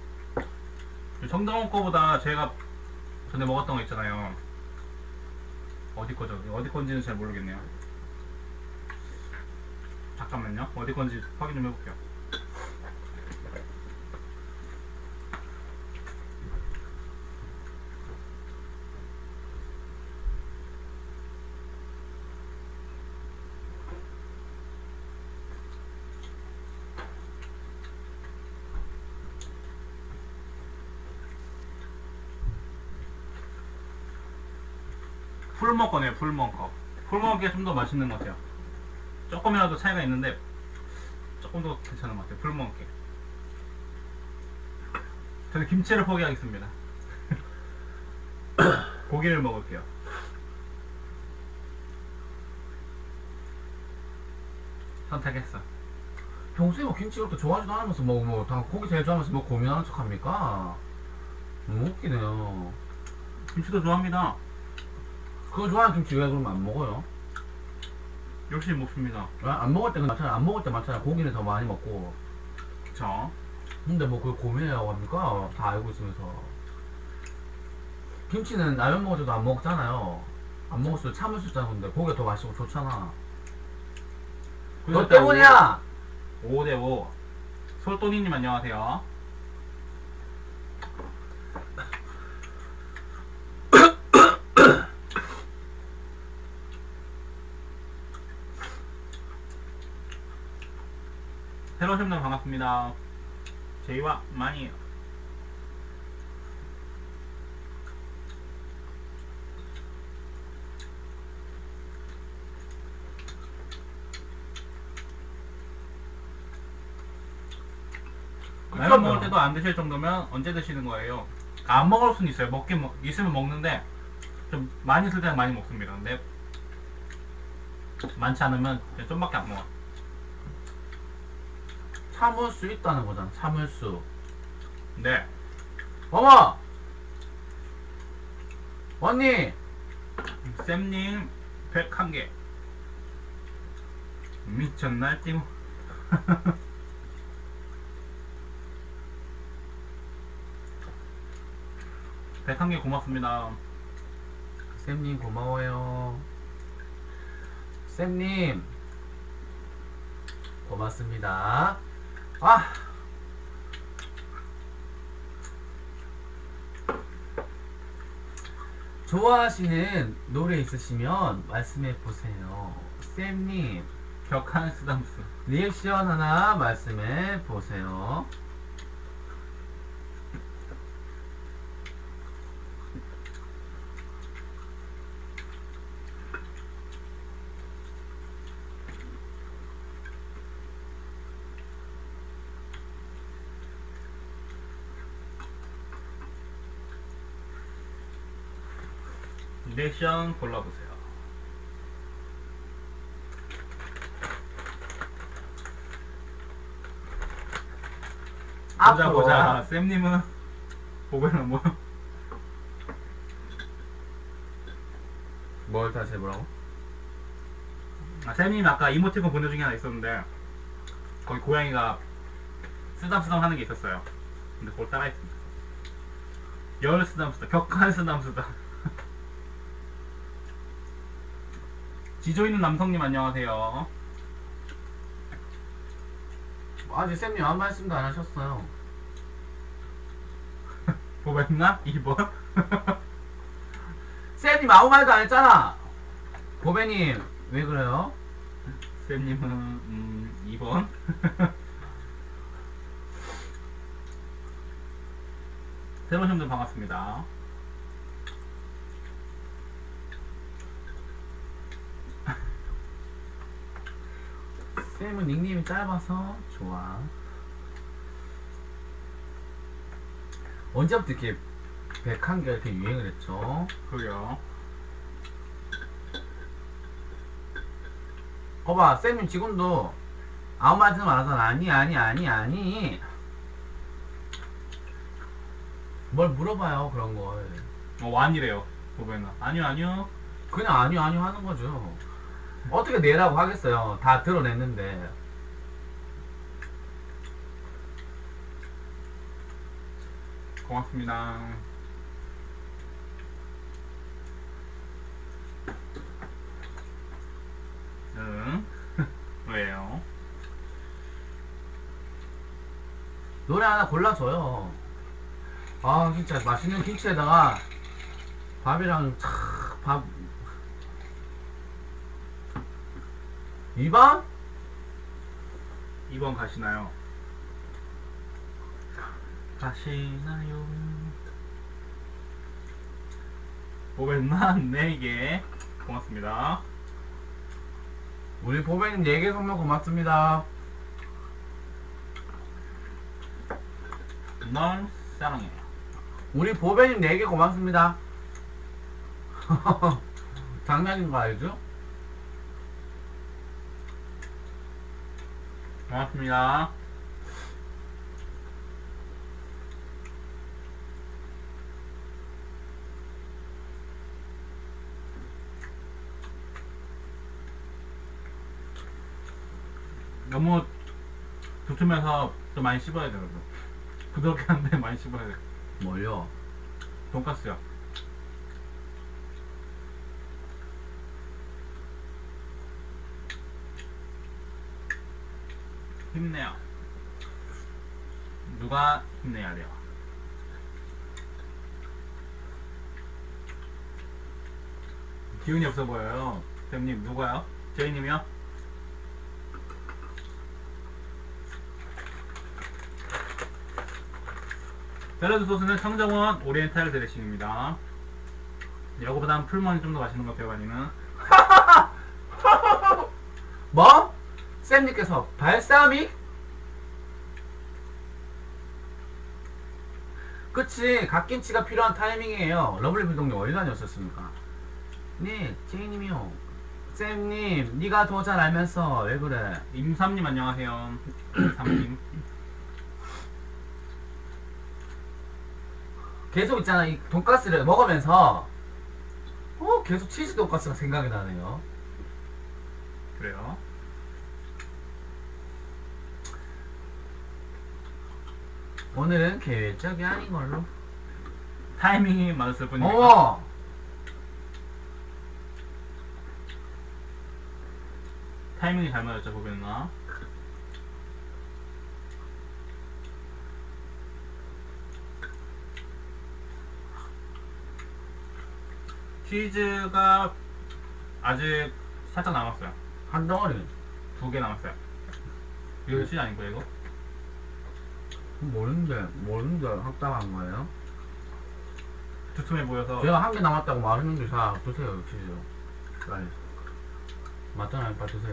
정당원 거보다 제가 전에 먹었던 거 있잖아요. 어디 거죠? 어디 건지는 잘 모르겠네요. 잠깐만요. 어디 건지 확인 좀 해볼게요. 풀먹 거네요. 풀먹 거. 풀먹이 좀 더 맛있는 것 같아요. 조금이라도 차이가 있는데 조금 더 괜찮은 것 같아요. 풀먹 게. 저는 김치를 포기하겠습니다. 고기를 먹을게요. 선택했어. 평소에 뭐 김치 그렇게 좋아하지도 않으면서 다 고기 제일 좋아하면서 뭐 고민하는 척 합니까? 너무 웃기네요. 김치도 좋아합니다. 그거 좋아하는 김치 왜 그러면 안 먹어요? 열심히 먹습니다. 안 먹을 때 많잖아. 안 먹을 때 많잖아. 고기는 더 많이 먹고. 그쵸? 근데 뭐 그걸 고민이라고 합니까? 다 알고 있으면서. 김치는 라면 먹을 때도 안 먹잖아요. 안 먹을 수도 참을 수 있잖아. 근데 고기가 더 맛있고 좋잖아. 너 때문이야! 5대5. 솔또니님 안녕하세요. 새로 오신 분 반갑습니다. 제이와 많이 라면 먹을 때도 안 드실 정도면 언제 드시는 거예요? 안 먹을 수는 있어요. 있으면 먹는데 좀 많이 있을 때는 많이 먹습니다. 근데 많지 않으면 그냥 좀밖에 안 먹어. 참을 수 있다는 거잖아. 참을 수. 네. 어머! 언니 쌤님 101개. 미쳤나 띠고. 101개 고맙습니다. 쌤님 고마워요. 쌤님 고맙습니다. 아 좋아하시는 노래 있으시면 말씀해 보세요. 쌤님 격한 쓰담스. 리액션 하나 말씀해 보세요. 리액션 골라보세요. 보자 앞으로. 보자. 쌤님은 보고는 뭐? 뭘 다시 해보라고? 아, 쌤님 아까 이모티콘 보내준 게 하나 있었는데 거기 고양이가 쓰담쓰담 하는 게 있었어요. 근데 그걸 따라했습니다. 열 쓰담쓰담, 격한 쓰담쓰담. 지조 있는 남성님 안녕하세요. 아직 쌤님 아무 말씀도 안 하셨어요. 보겠나? 2번. 쌤님 아무 말도 안 했잖아. 보배님 왜 그래요? 쌤님은 2번. 새로운 분들 반갑습니다. 쌤은 닉네임이 짧아서 좋아. 언제부터 이렇게 101개가 이렇게 유행을 했죠? 그러게요. 거봐 쌤님 지금도 아무 말도 안 하잖아. 아니 뭘 물어봐요 그런 걸. 완이래요. 보면은 아니요. 그냥 아니요 하는 거죠. 어떻게 내라고 하겠어요. 다 드러냈는데. 고맙습니다. 응? 왜요? 노래 하나 골라줘요. 아 진짜 맛있는 김치에다가 밥이랑 밥 2번? 2번 가시나요? 가시나요? 보겠나? 4개. 고맙습니다. 우리 보배님 4개 선물 고맙습니다. 널 사랑해. 우리 보배님 4개 고맙습니다. 장난인 거 알죠? 고맙습니다. 너무 두툼해서 좀 많이 씹어야 돼요. 부드럽게 한데 많이 씹어야 돼. 뭘요? 돈까스요. 힘내요. 누가 힘내야 돼요? 기운이 없어 보여요. 쌤님 누가요? 제이님이요? 샐러드 소스는 청정원 오리엔탈 드레싱입니다. 이거보다는 풀먼이 좀 더 맛있는 것 같아요. 아니면 뭐? 쌤님께서 발사믹? 그치 갓김치가 필요한 타이밍이에요. 러블리 불독님 어디 다녔었습니까? 네 제이님이요. 쌤님 네가 더 잘 알면서 왜 그래? 임삼님 안녕하세요. 임삼님. 계속 있잖아 이 돈가스를 먹으면서 계속 치즈 돈가스가 생각이 나네요. 그래요. 오늘은 계획적이 아닌 걸로. 타이밍이 맞았을 뿐이니까. 어머! 타이밍이 잘 맞았죠, 보기 누나. 치즈가 아직 살짝 남았어요. 한 덩어리. 2개 남았어요. 이거 치즈 아닌가 이거? 모르는데 확답한 거예요? 두툼해 보여서. 제가 한 개 남았다고 말했는데 자 드세요 치즈. 빨리. 맞잖아요. 빨리 드세요.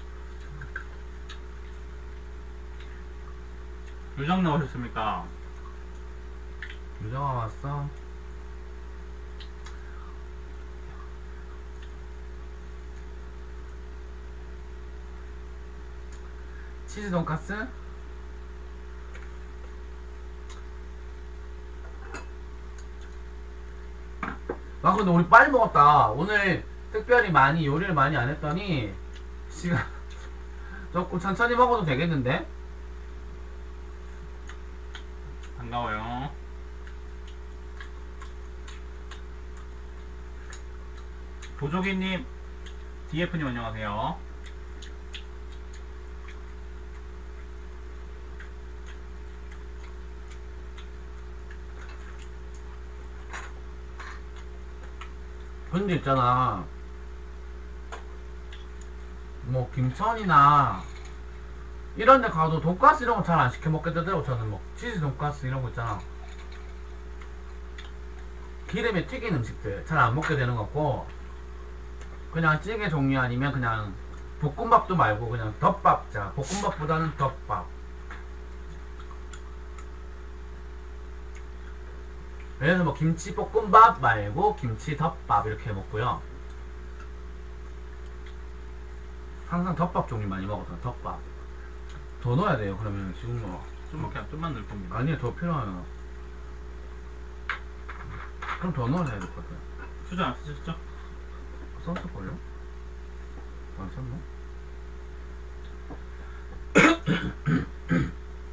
유정 나오셨습니까? 유정아 왔어? 치즈 돈까스? 아 근데 우리 빨리 먹었다. 오늘 특별히 많이 요리를 많이 안 했더니 시간 조금 천천히 먹어도 되겠는데? 반가워요. 보조기님, DF님 안녕하세요. 근데 있잖아 뭐 김천이나 이런 데 가도 돈가스 이런 거 잘 안 시켜 먹게 되더라고. 저는 뭐 치즈 돈가스 이런 거 있잖아 기름에 튀긴 음식들 잘 안 먹게 되는 것 같고 그냥 찌개 종류 아니면 그냥 볶음밥도 말고 그냥 덮밥. 자 볶음밥보다는 덮밥. 그래서 뭐 김치 볶음밥 말고 김치 덮밥 이렇게 먹고요. 항상 덮밥 종류 많이 먹었던 덮밥. 더 넣어야 돼요. 그러면 지금 뭐 좀만 넣을 겁니다. 아니요 더 필요해요. 그럼 더 넣어야 될 것 같아요. 수저 안 쓰셨죠? 썼을걸요? 안 썼나?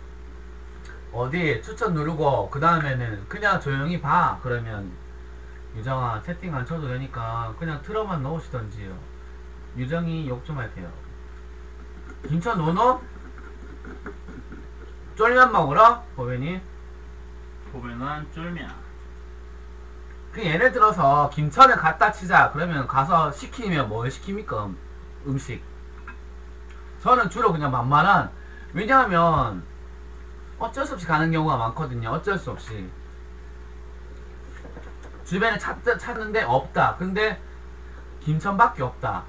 어디 추천 누르고 그 다음에는 그냥 조용히 봐. 그러면 유정아 채팅 안 쳐도 되니까 그냥 틀어만 넣으시던지요. 유정이 욕 좀 할게요. 김천 노노? 쫄면 먹으러? 보배님? 보면은 쫄면. 그 예를 들어서 김천을 갖다 치자. 그러면 가서 시키면 뭘 시킵니까? 음식. 저는 주로 그냥 만만한. 왜냐하면 어쩔 수 없이 가는 경우가 많거든요. 어쩔 수 없이 주변에 찾는데 없다. 근데 김천밖에 없다.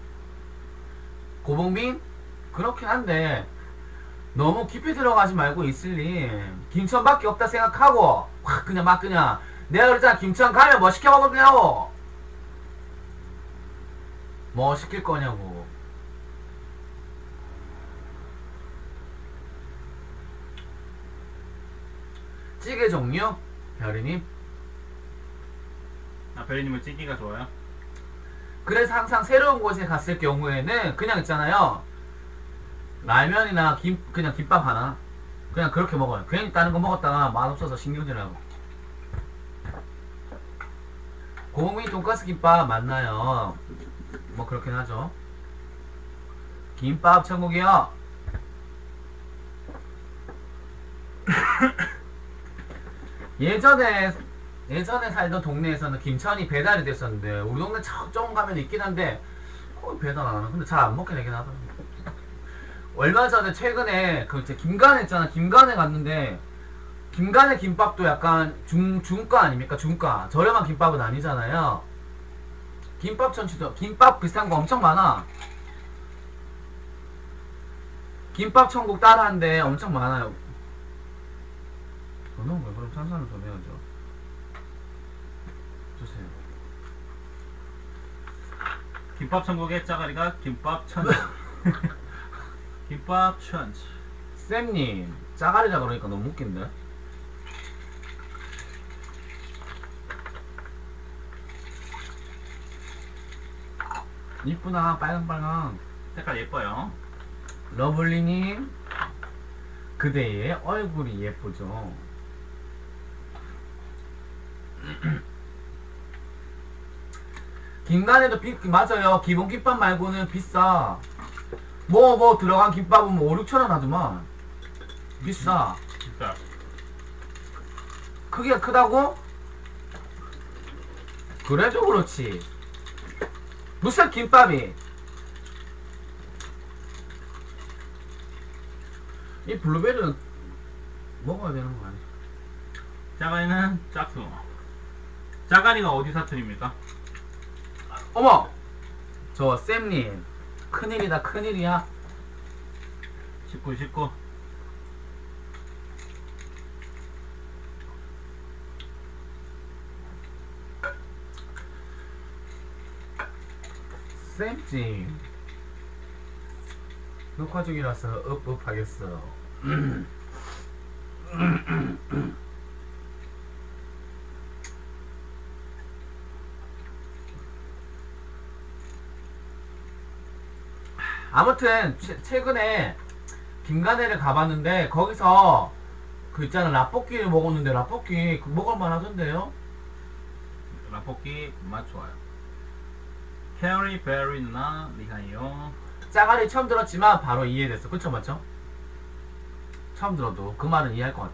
고봉빈? 그렇긴 한데 너무 깊이 들어가지 말고 있을리. 김천밖에 없다 생각하고 확 그냥 막 그냥 내가 그랬잖아. 김천 가면 뭐 시켜 먹으냐고. 뭐 시킬 거냐고. 찌개 종류? 별이님? 아, 별이님은 찌개가 좋아요? 그래서 항상 새로운 곳에 갔을 경우에는 그냥 있잖아요. 라면이나 그냥 김밥 하나 그냥 그렇게 먹어요. 괜히 다른 거 먹었다가 맛없어서 신경질나고. 고미 돈가스 김밥 맞나요? 뭐 그렇긴 하죠. 김밥 천국이요. 예전에 살던 동네에서는 김천이 배달이 됐었는데 우리 동네 조금 가면 있긴 한데 거의 배달 안 하나. 근데 잘 안 먹게 되긴 하더라고. 얼마 전에 최근에 그 김간에 있잖아. 김간에 갔는데 김간의 김밥도 약간 중가 아닙니까? 중가. 저렴한 김밥은 아니잖아요. 김밥 천치도 김밥 비슷한 거 엄청 많아. 김밥 천국 따라한데 엄청 많아요. 더 넣은 거야. 그럼 탄산을 더 넣어야죠. 주세요. 김밥 천국의 짜가리가 김밥 천. 김밥 천지. 쌤님 짜가리라 그러니까 너무 웃긴데. 이쁘다 빨강빨강. 색깔 예뻐요. 러블리님 그대의 얼굴이 예쁘죠. 김간에도 맞아요. 기본 김밥 말고는 비싸. 뭐 들어간 김밥은 뭐 5, 6천원 하더만. 비싸. 진짜. 크기가 크다고? 그래도 그렇지. 무슨 김밥이? 이 블루베리는 먹어야 되는 거 아니야? 짜가리는 짝수. 짜가리가 어디 사투리입니까? 어머! 저 쌤님 큰일이다 큰일이야. 19. 쌤님 녹화 중이라서 하겠어. 아무튼 최근에 김간에를 가봤는데 거기서 그 있잖아 라볶이를 먹었는데 라볶이 먹을만 하던데요? 라볶이 맛 좋아요. 캐리 베리 누나 리하이요. 짜가리 처음 들었지만 바로 이해됐어. 그쵸 맞죠? 처음 들어도 그 말은 이해할 것 같아.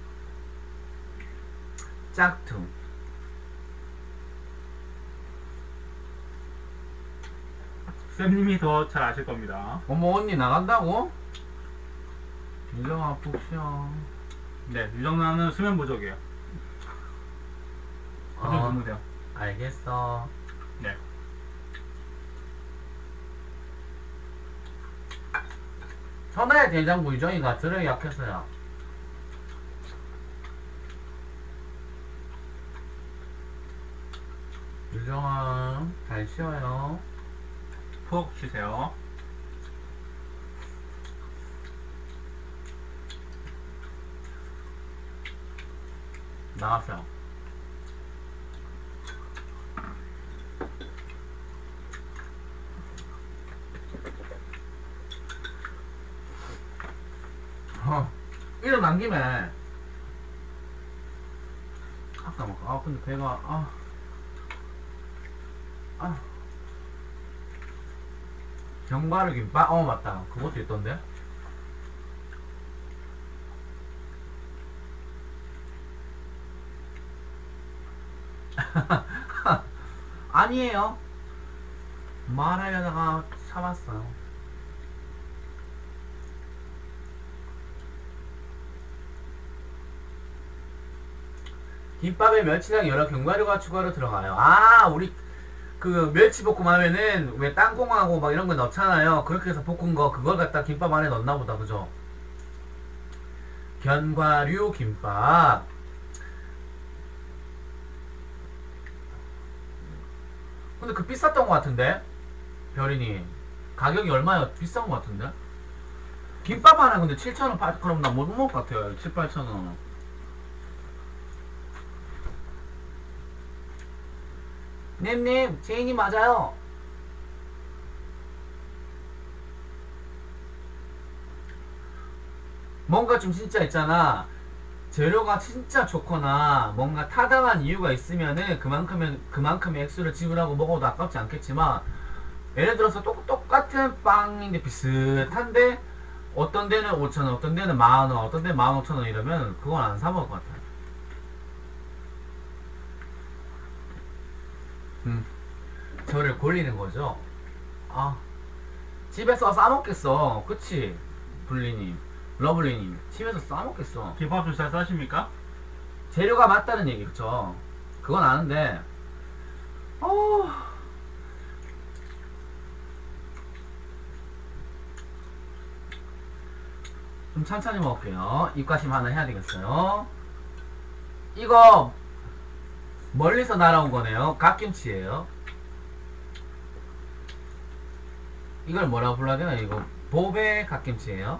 짝퉁. 쌤님이 더 잘 아실 겁니다. 어머 언니 나간다고? 유정아 푹 쉬어. 네, 유정나는 수면 부족이에요. 좀 주무세요. 알겠어. 네. 천하의 대장부 유정이가 들에 약했어요. 유정아 잘 쉬어요. 푹 쉬세요. 나갔어요. 일어난 김에 아까 막 근데 배가 견과류 김밥? 맞다. 그것도 있던데? 아니에요. 말하려다가 참았어요. 김밥에 멸치랑 여러 견과류가 추가로 들어가요. 우리 그 멸치볶음 하면은 왜 땅콩하고 막 이런 거 넣잖아요. 그렇게 해서 볶은 거 그걸 갖다 김밥 안에 넣나 보다. 그죠? 견과류 김밥. 근데 그 비쌌던 것 같은데? 별이님 가격이 얼마요? 비싼 것 같은데? 김밥 하나 근데 7,000원 그럼 나 못 먹을 것 같아요. 7, 8,000원. 님 제인이 맞아요. 뭔가 좀 진짜 있잖아. 재료가 진짜 좋거나 뭔가 타당한 이유가 있으면은 그만큼의 액수를 지불하고 먹어도 아깝지 않겠지만, 예를 들어서 똑같은 빵인데 비슷한데 어떤 데는 5,000원, 어떤 데는 10,000원, 어떤 데는 15,000원 이러면 그건 안 사 먹을 것 같아. 저를 골리는 거죠. 집에서 싸먹겠어. 그치? 블리님, 러블리님, 집에서 싸먹겠어. 김밥 좀 잘 싸십니까? 재료가 맞다는 얘기, 그쵸? 그건 아는데, 좀 천천히 먹을게요. 입가심 하나 해야 되겠어요. 이거, 멀리서 날아온 거네요. 갓김치예요. 이걸 뭐라고 불러야 되나? 이거 보배 갓김치예요.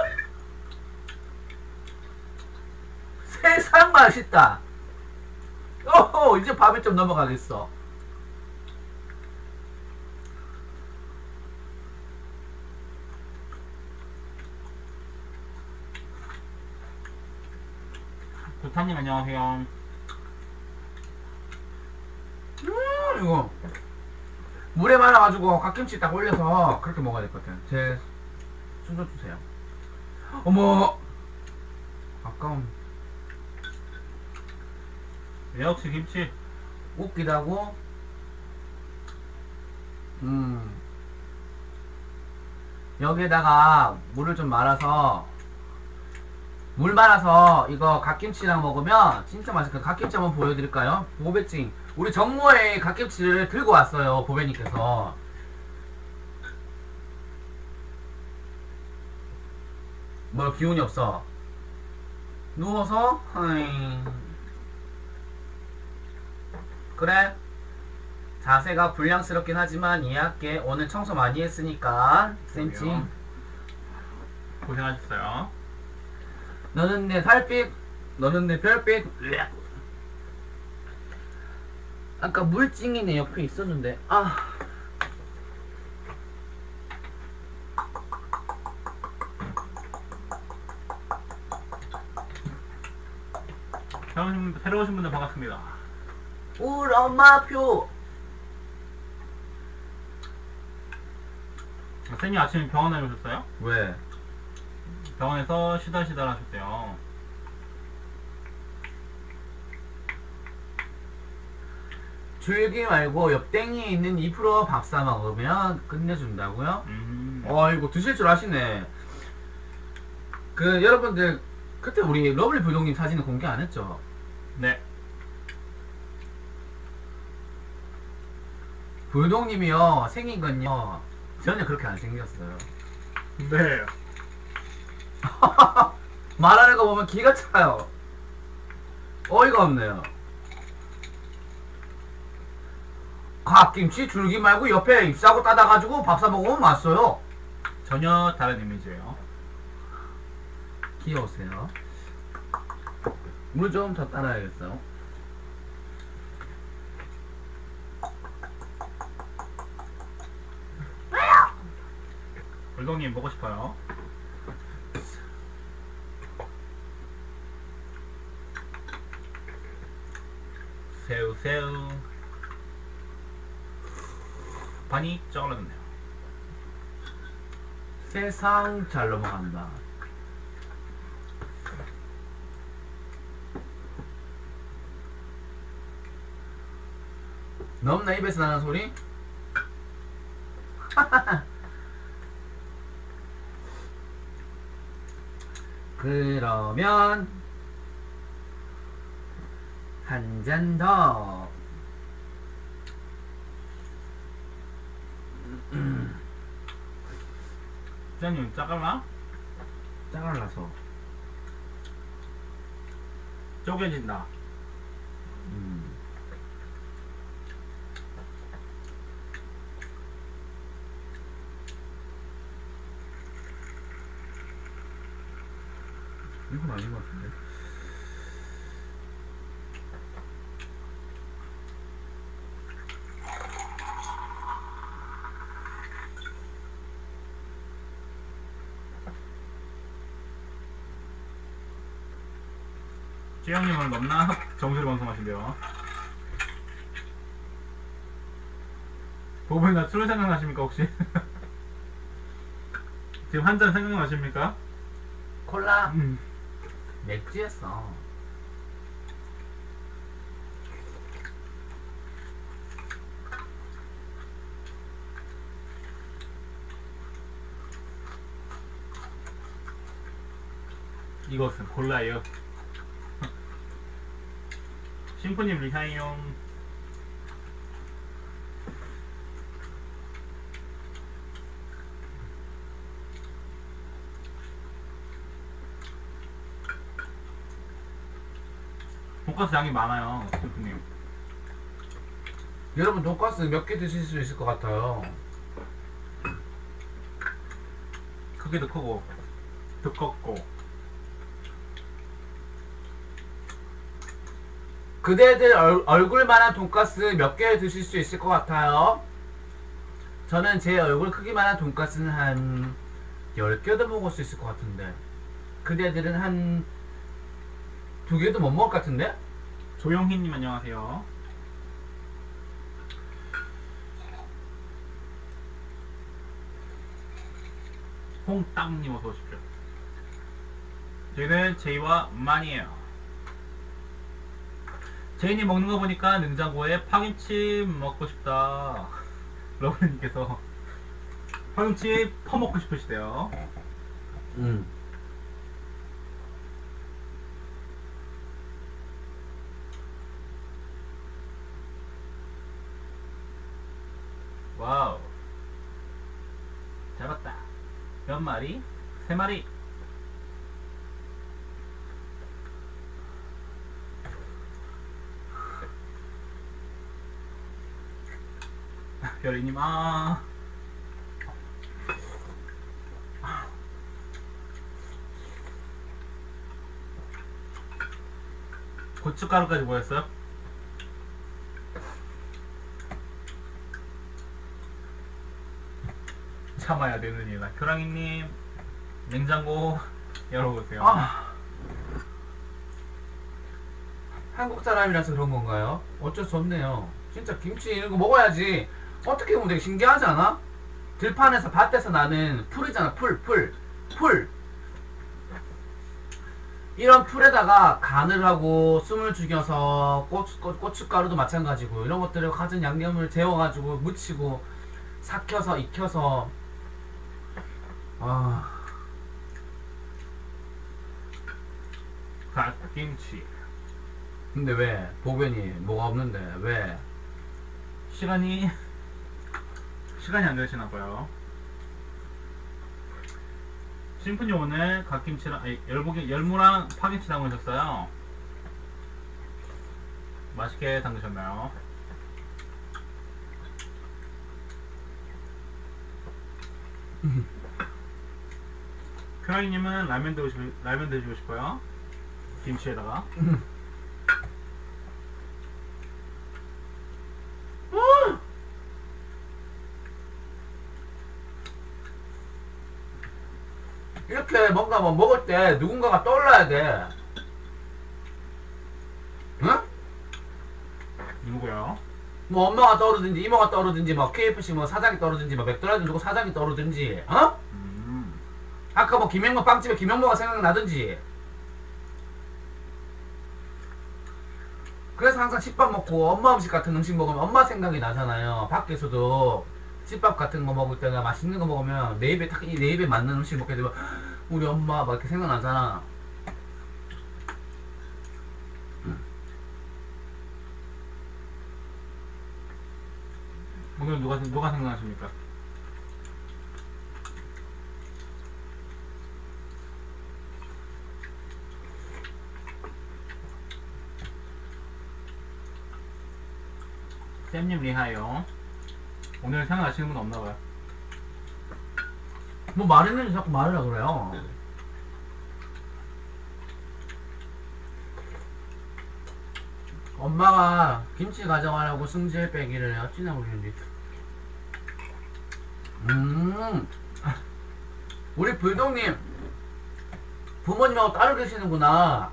세상 맛있다. 이제 밥에 좀 넘어가겠어. 도타님 안녕하세요. 이거 물에 말아가지고 갓김치 딱 올려서 그렇게 먹어야 될 것 같아요. 제 순서 주세요. 어머, 아까운. 역시 김치. 웃기도 하고. 여기에다가 물을 좀 말아서, 물 말아서 이거 갓김치랑 먹으면 진짜 맛있어요. 갓김치 한번 보여드릴까요? 보배찡. 우리 정모에 갓김치를 들고 왔어요, 보배님께서. 뭐 기운이 없어. 누워서 그래, 자세가 불량스럽긴 하지만 이해할게. 오늘 청소 많이 했으니까 쌤찡. 고생하셨어요. 너는 내 달빛, 너는 내 별빛. 아까 물찡이 내 옆에 있었는데. 새로 오신 분들 반갑습니다. 울 엄마표. 쌤이 아침에 병원 다녀오셨어요? 왜? 병원에서 시달시달 하셨대요. 줄기 말고 옆땡이에 있는 2% 밥 사 먹으면 끝내준다고요? 이거 드실 줄 아시네. 그 여러분들 그때 우리 러블리 불독님 사진을 공개 안 했죠? 네. 불독님이요 생긴 건요 전혀 그렇게 안 생겼어요. 네. 말하는 거 보면 기가 차요. 어이가 없네요. 갓김치 줄기 말고 옆에 잎사고 따다가지고 밥 사 먹으면 맛있어요. 전혀 다른 이미지예요. 귀여우세요. 물 좀 더 따라야겠어요. 불독님 보고 싶어요. 새우 반이 쩔어졌네요. 세상 잘 넘어간다. 넘나 입에서 나는 소리? 그러면 한 잔 더. 부장님 짜갈라? 짜갈라서. 쪼개진다. 이건 아닌 것 같은데. 찌영님은 넘나 정수를 방송하신대요. 보보이나 술 생각나십니까 혹시? 지금 한 잔 생각나십니까? 콜라? 맥주였어. 이것은 콜라예요. 심포님 리하이용. 돈가스 양이 많아요, 심포님. 여러분 돈가스 몇 개 드실 수 있을 것 같아요? 크기도 크고 두껍고. 그대들 얼굴만한 돈가스 몇 개 드실 수 있을 것 같아요? 저는 제 얼굴 크기만한 돈가스는 한 10개도 먹을 수 있을 것 같은데 그대들은 한 2개도 못 먹을 것 같은데? 조영희님 안녕하세요. 홍땅님 어서 오십시오. 저희는 제이와 만이에요. 제이님 먹는 거 보니까 냉장고에 파김치 먹고 싶다. 러브님께서 파김치 퍼먹고 싶으시대요. 와우, 잡았다. 몇 마리? 3마리. 별이님 고춧가루까지 보였어요? 참아야 되는 일이다. 교랑이님 냉장고 열어보세요. 한국 사람이라서 그런 건가요? 어쩔 수 없네요. 진짜 김치 이런 거 먹어야지. 어떻게 보면 되게 신기하지 않아? 들판에서 밭에서 나는 풀이잖아. 풀. 이런 풀에다가 간을 하고 숨을 죽여서 고춧가루도 마찬가지고 이런 것들을 가진 양념을 재워가지고 묻히고 삭혀서 익혀서 갓김치. 근데 왜? 보변이 뭐가 없는데 왜? 시간이 안 되시나봐요. 심프님 오늘 갓김치랑 열무랑 파김치 담으셨어요. 맛있게 담그셨나요? 크라이님은 라면 드시고 싶어요? 김치에다가. 이렇게 뭔가 뭐 먹을 때 누군가가 떠올라야 돼. 응? 누구요? 뭐 엄마가 떠오르든지 이모가 떠오르든지 뭐 KFC 뭐 사장이 떠오르든지 뭐 맥도날드 누구 사장이 떠오르든지 아까 뭐 김영모 빵집에 김영모가 생각나든지. 그래서 항상 집밥 먹고 엄마 음식 같은 음식 먹으면 엄마 생각이 나잖아요. 밖에서도 집밥 같은 거 먹을 때나 맛있는 거 먹으면 내 입에 딱 내 입에 맞는 음식 먹게 되면 우리 엄마 막 이렇게 생각나잖아. 오늘 누가 생각하십니까? 쌤님 리하요. 오늘 생각나시는 분 없나봐요. 뭐 말했는지 자꾸 말하려 그래요. 엄마가 김치 가져가라고 승질 빼기를 어찌나 우리는지. 우리 불독님 부모님하고 따로 계시는구나.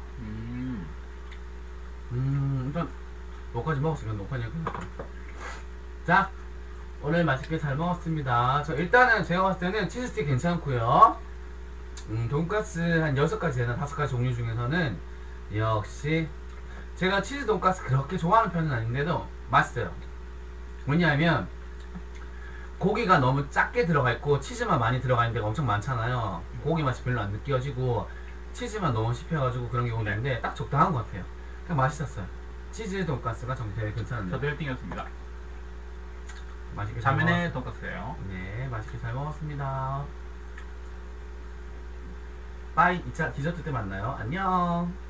일단 뭐까지 먹었으면 녹화냐. 자, 오늘 맛있게 잘 먹었습니다. 저 일단은 제가 봤을 때는 치즈스틱 괜찮고요. 돈가스 한 6가지 되나 5가지 종류 중에서는 역시 제가 치즈 돈가스 그렇게 좋아하는 편은 아닌데도 맛있어요. 왜냐하면 고기가 너무 작게 들어가 있고 치즈만 많이 들어가 있는 데가 엄청 많잖아요. 고기 맛이 별로 안 느껴지고 치즈만 너무 씹혀가지고 그런 경우도 있는데 딱 적당한 것 같아요. 그냥 맛있었어요. 치즈 돈가스가 정말 되게 괜찮은데. 저도 1등이었습니다. 맛있게 자매네 돈가스예요. 네, 맛있게 잘 먹었습니다. 빠이. 2차 디저트 때 만나요. 안녕.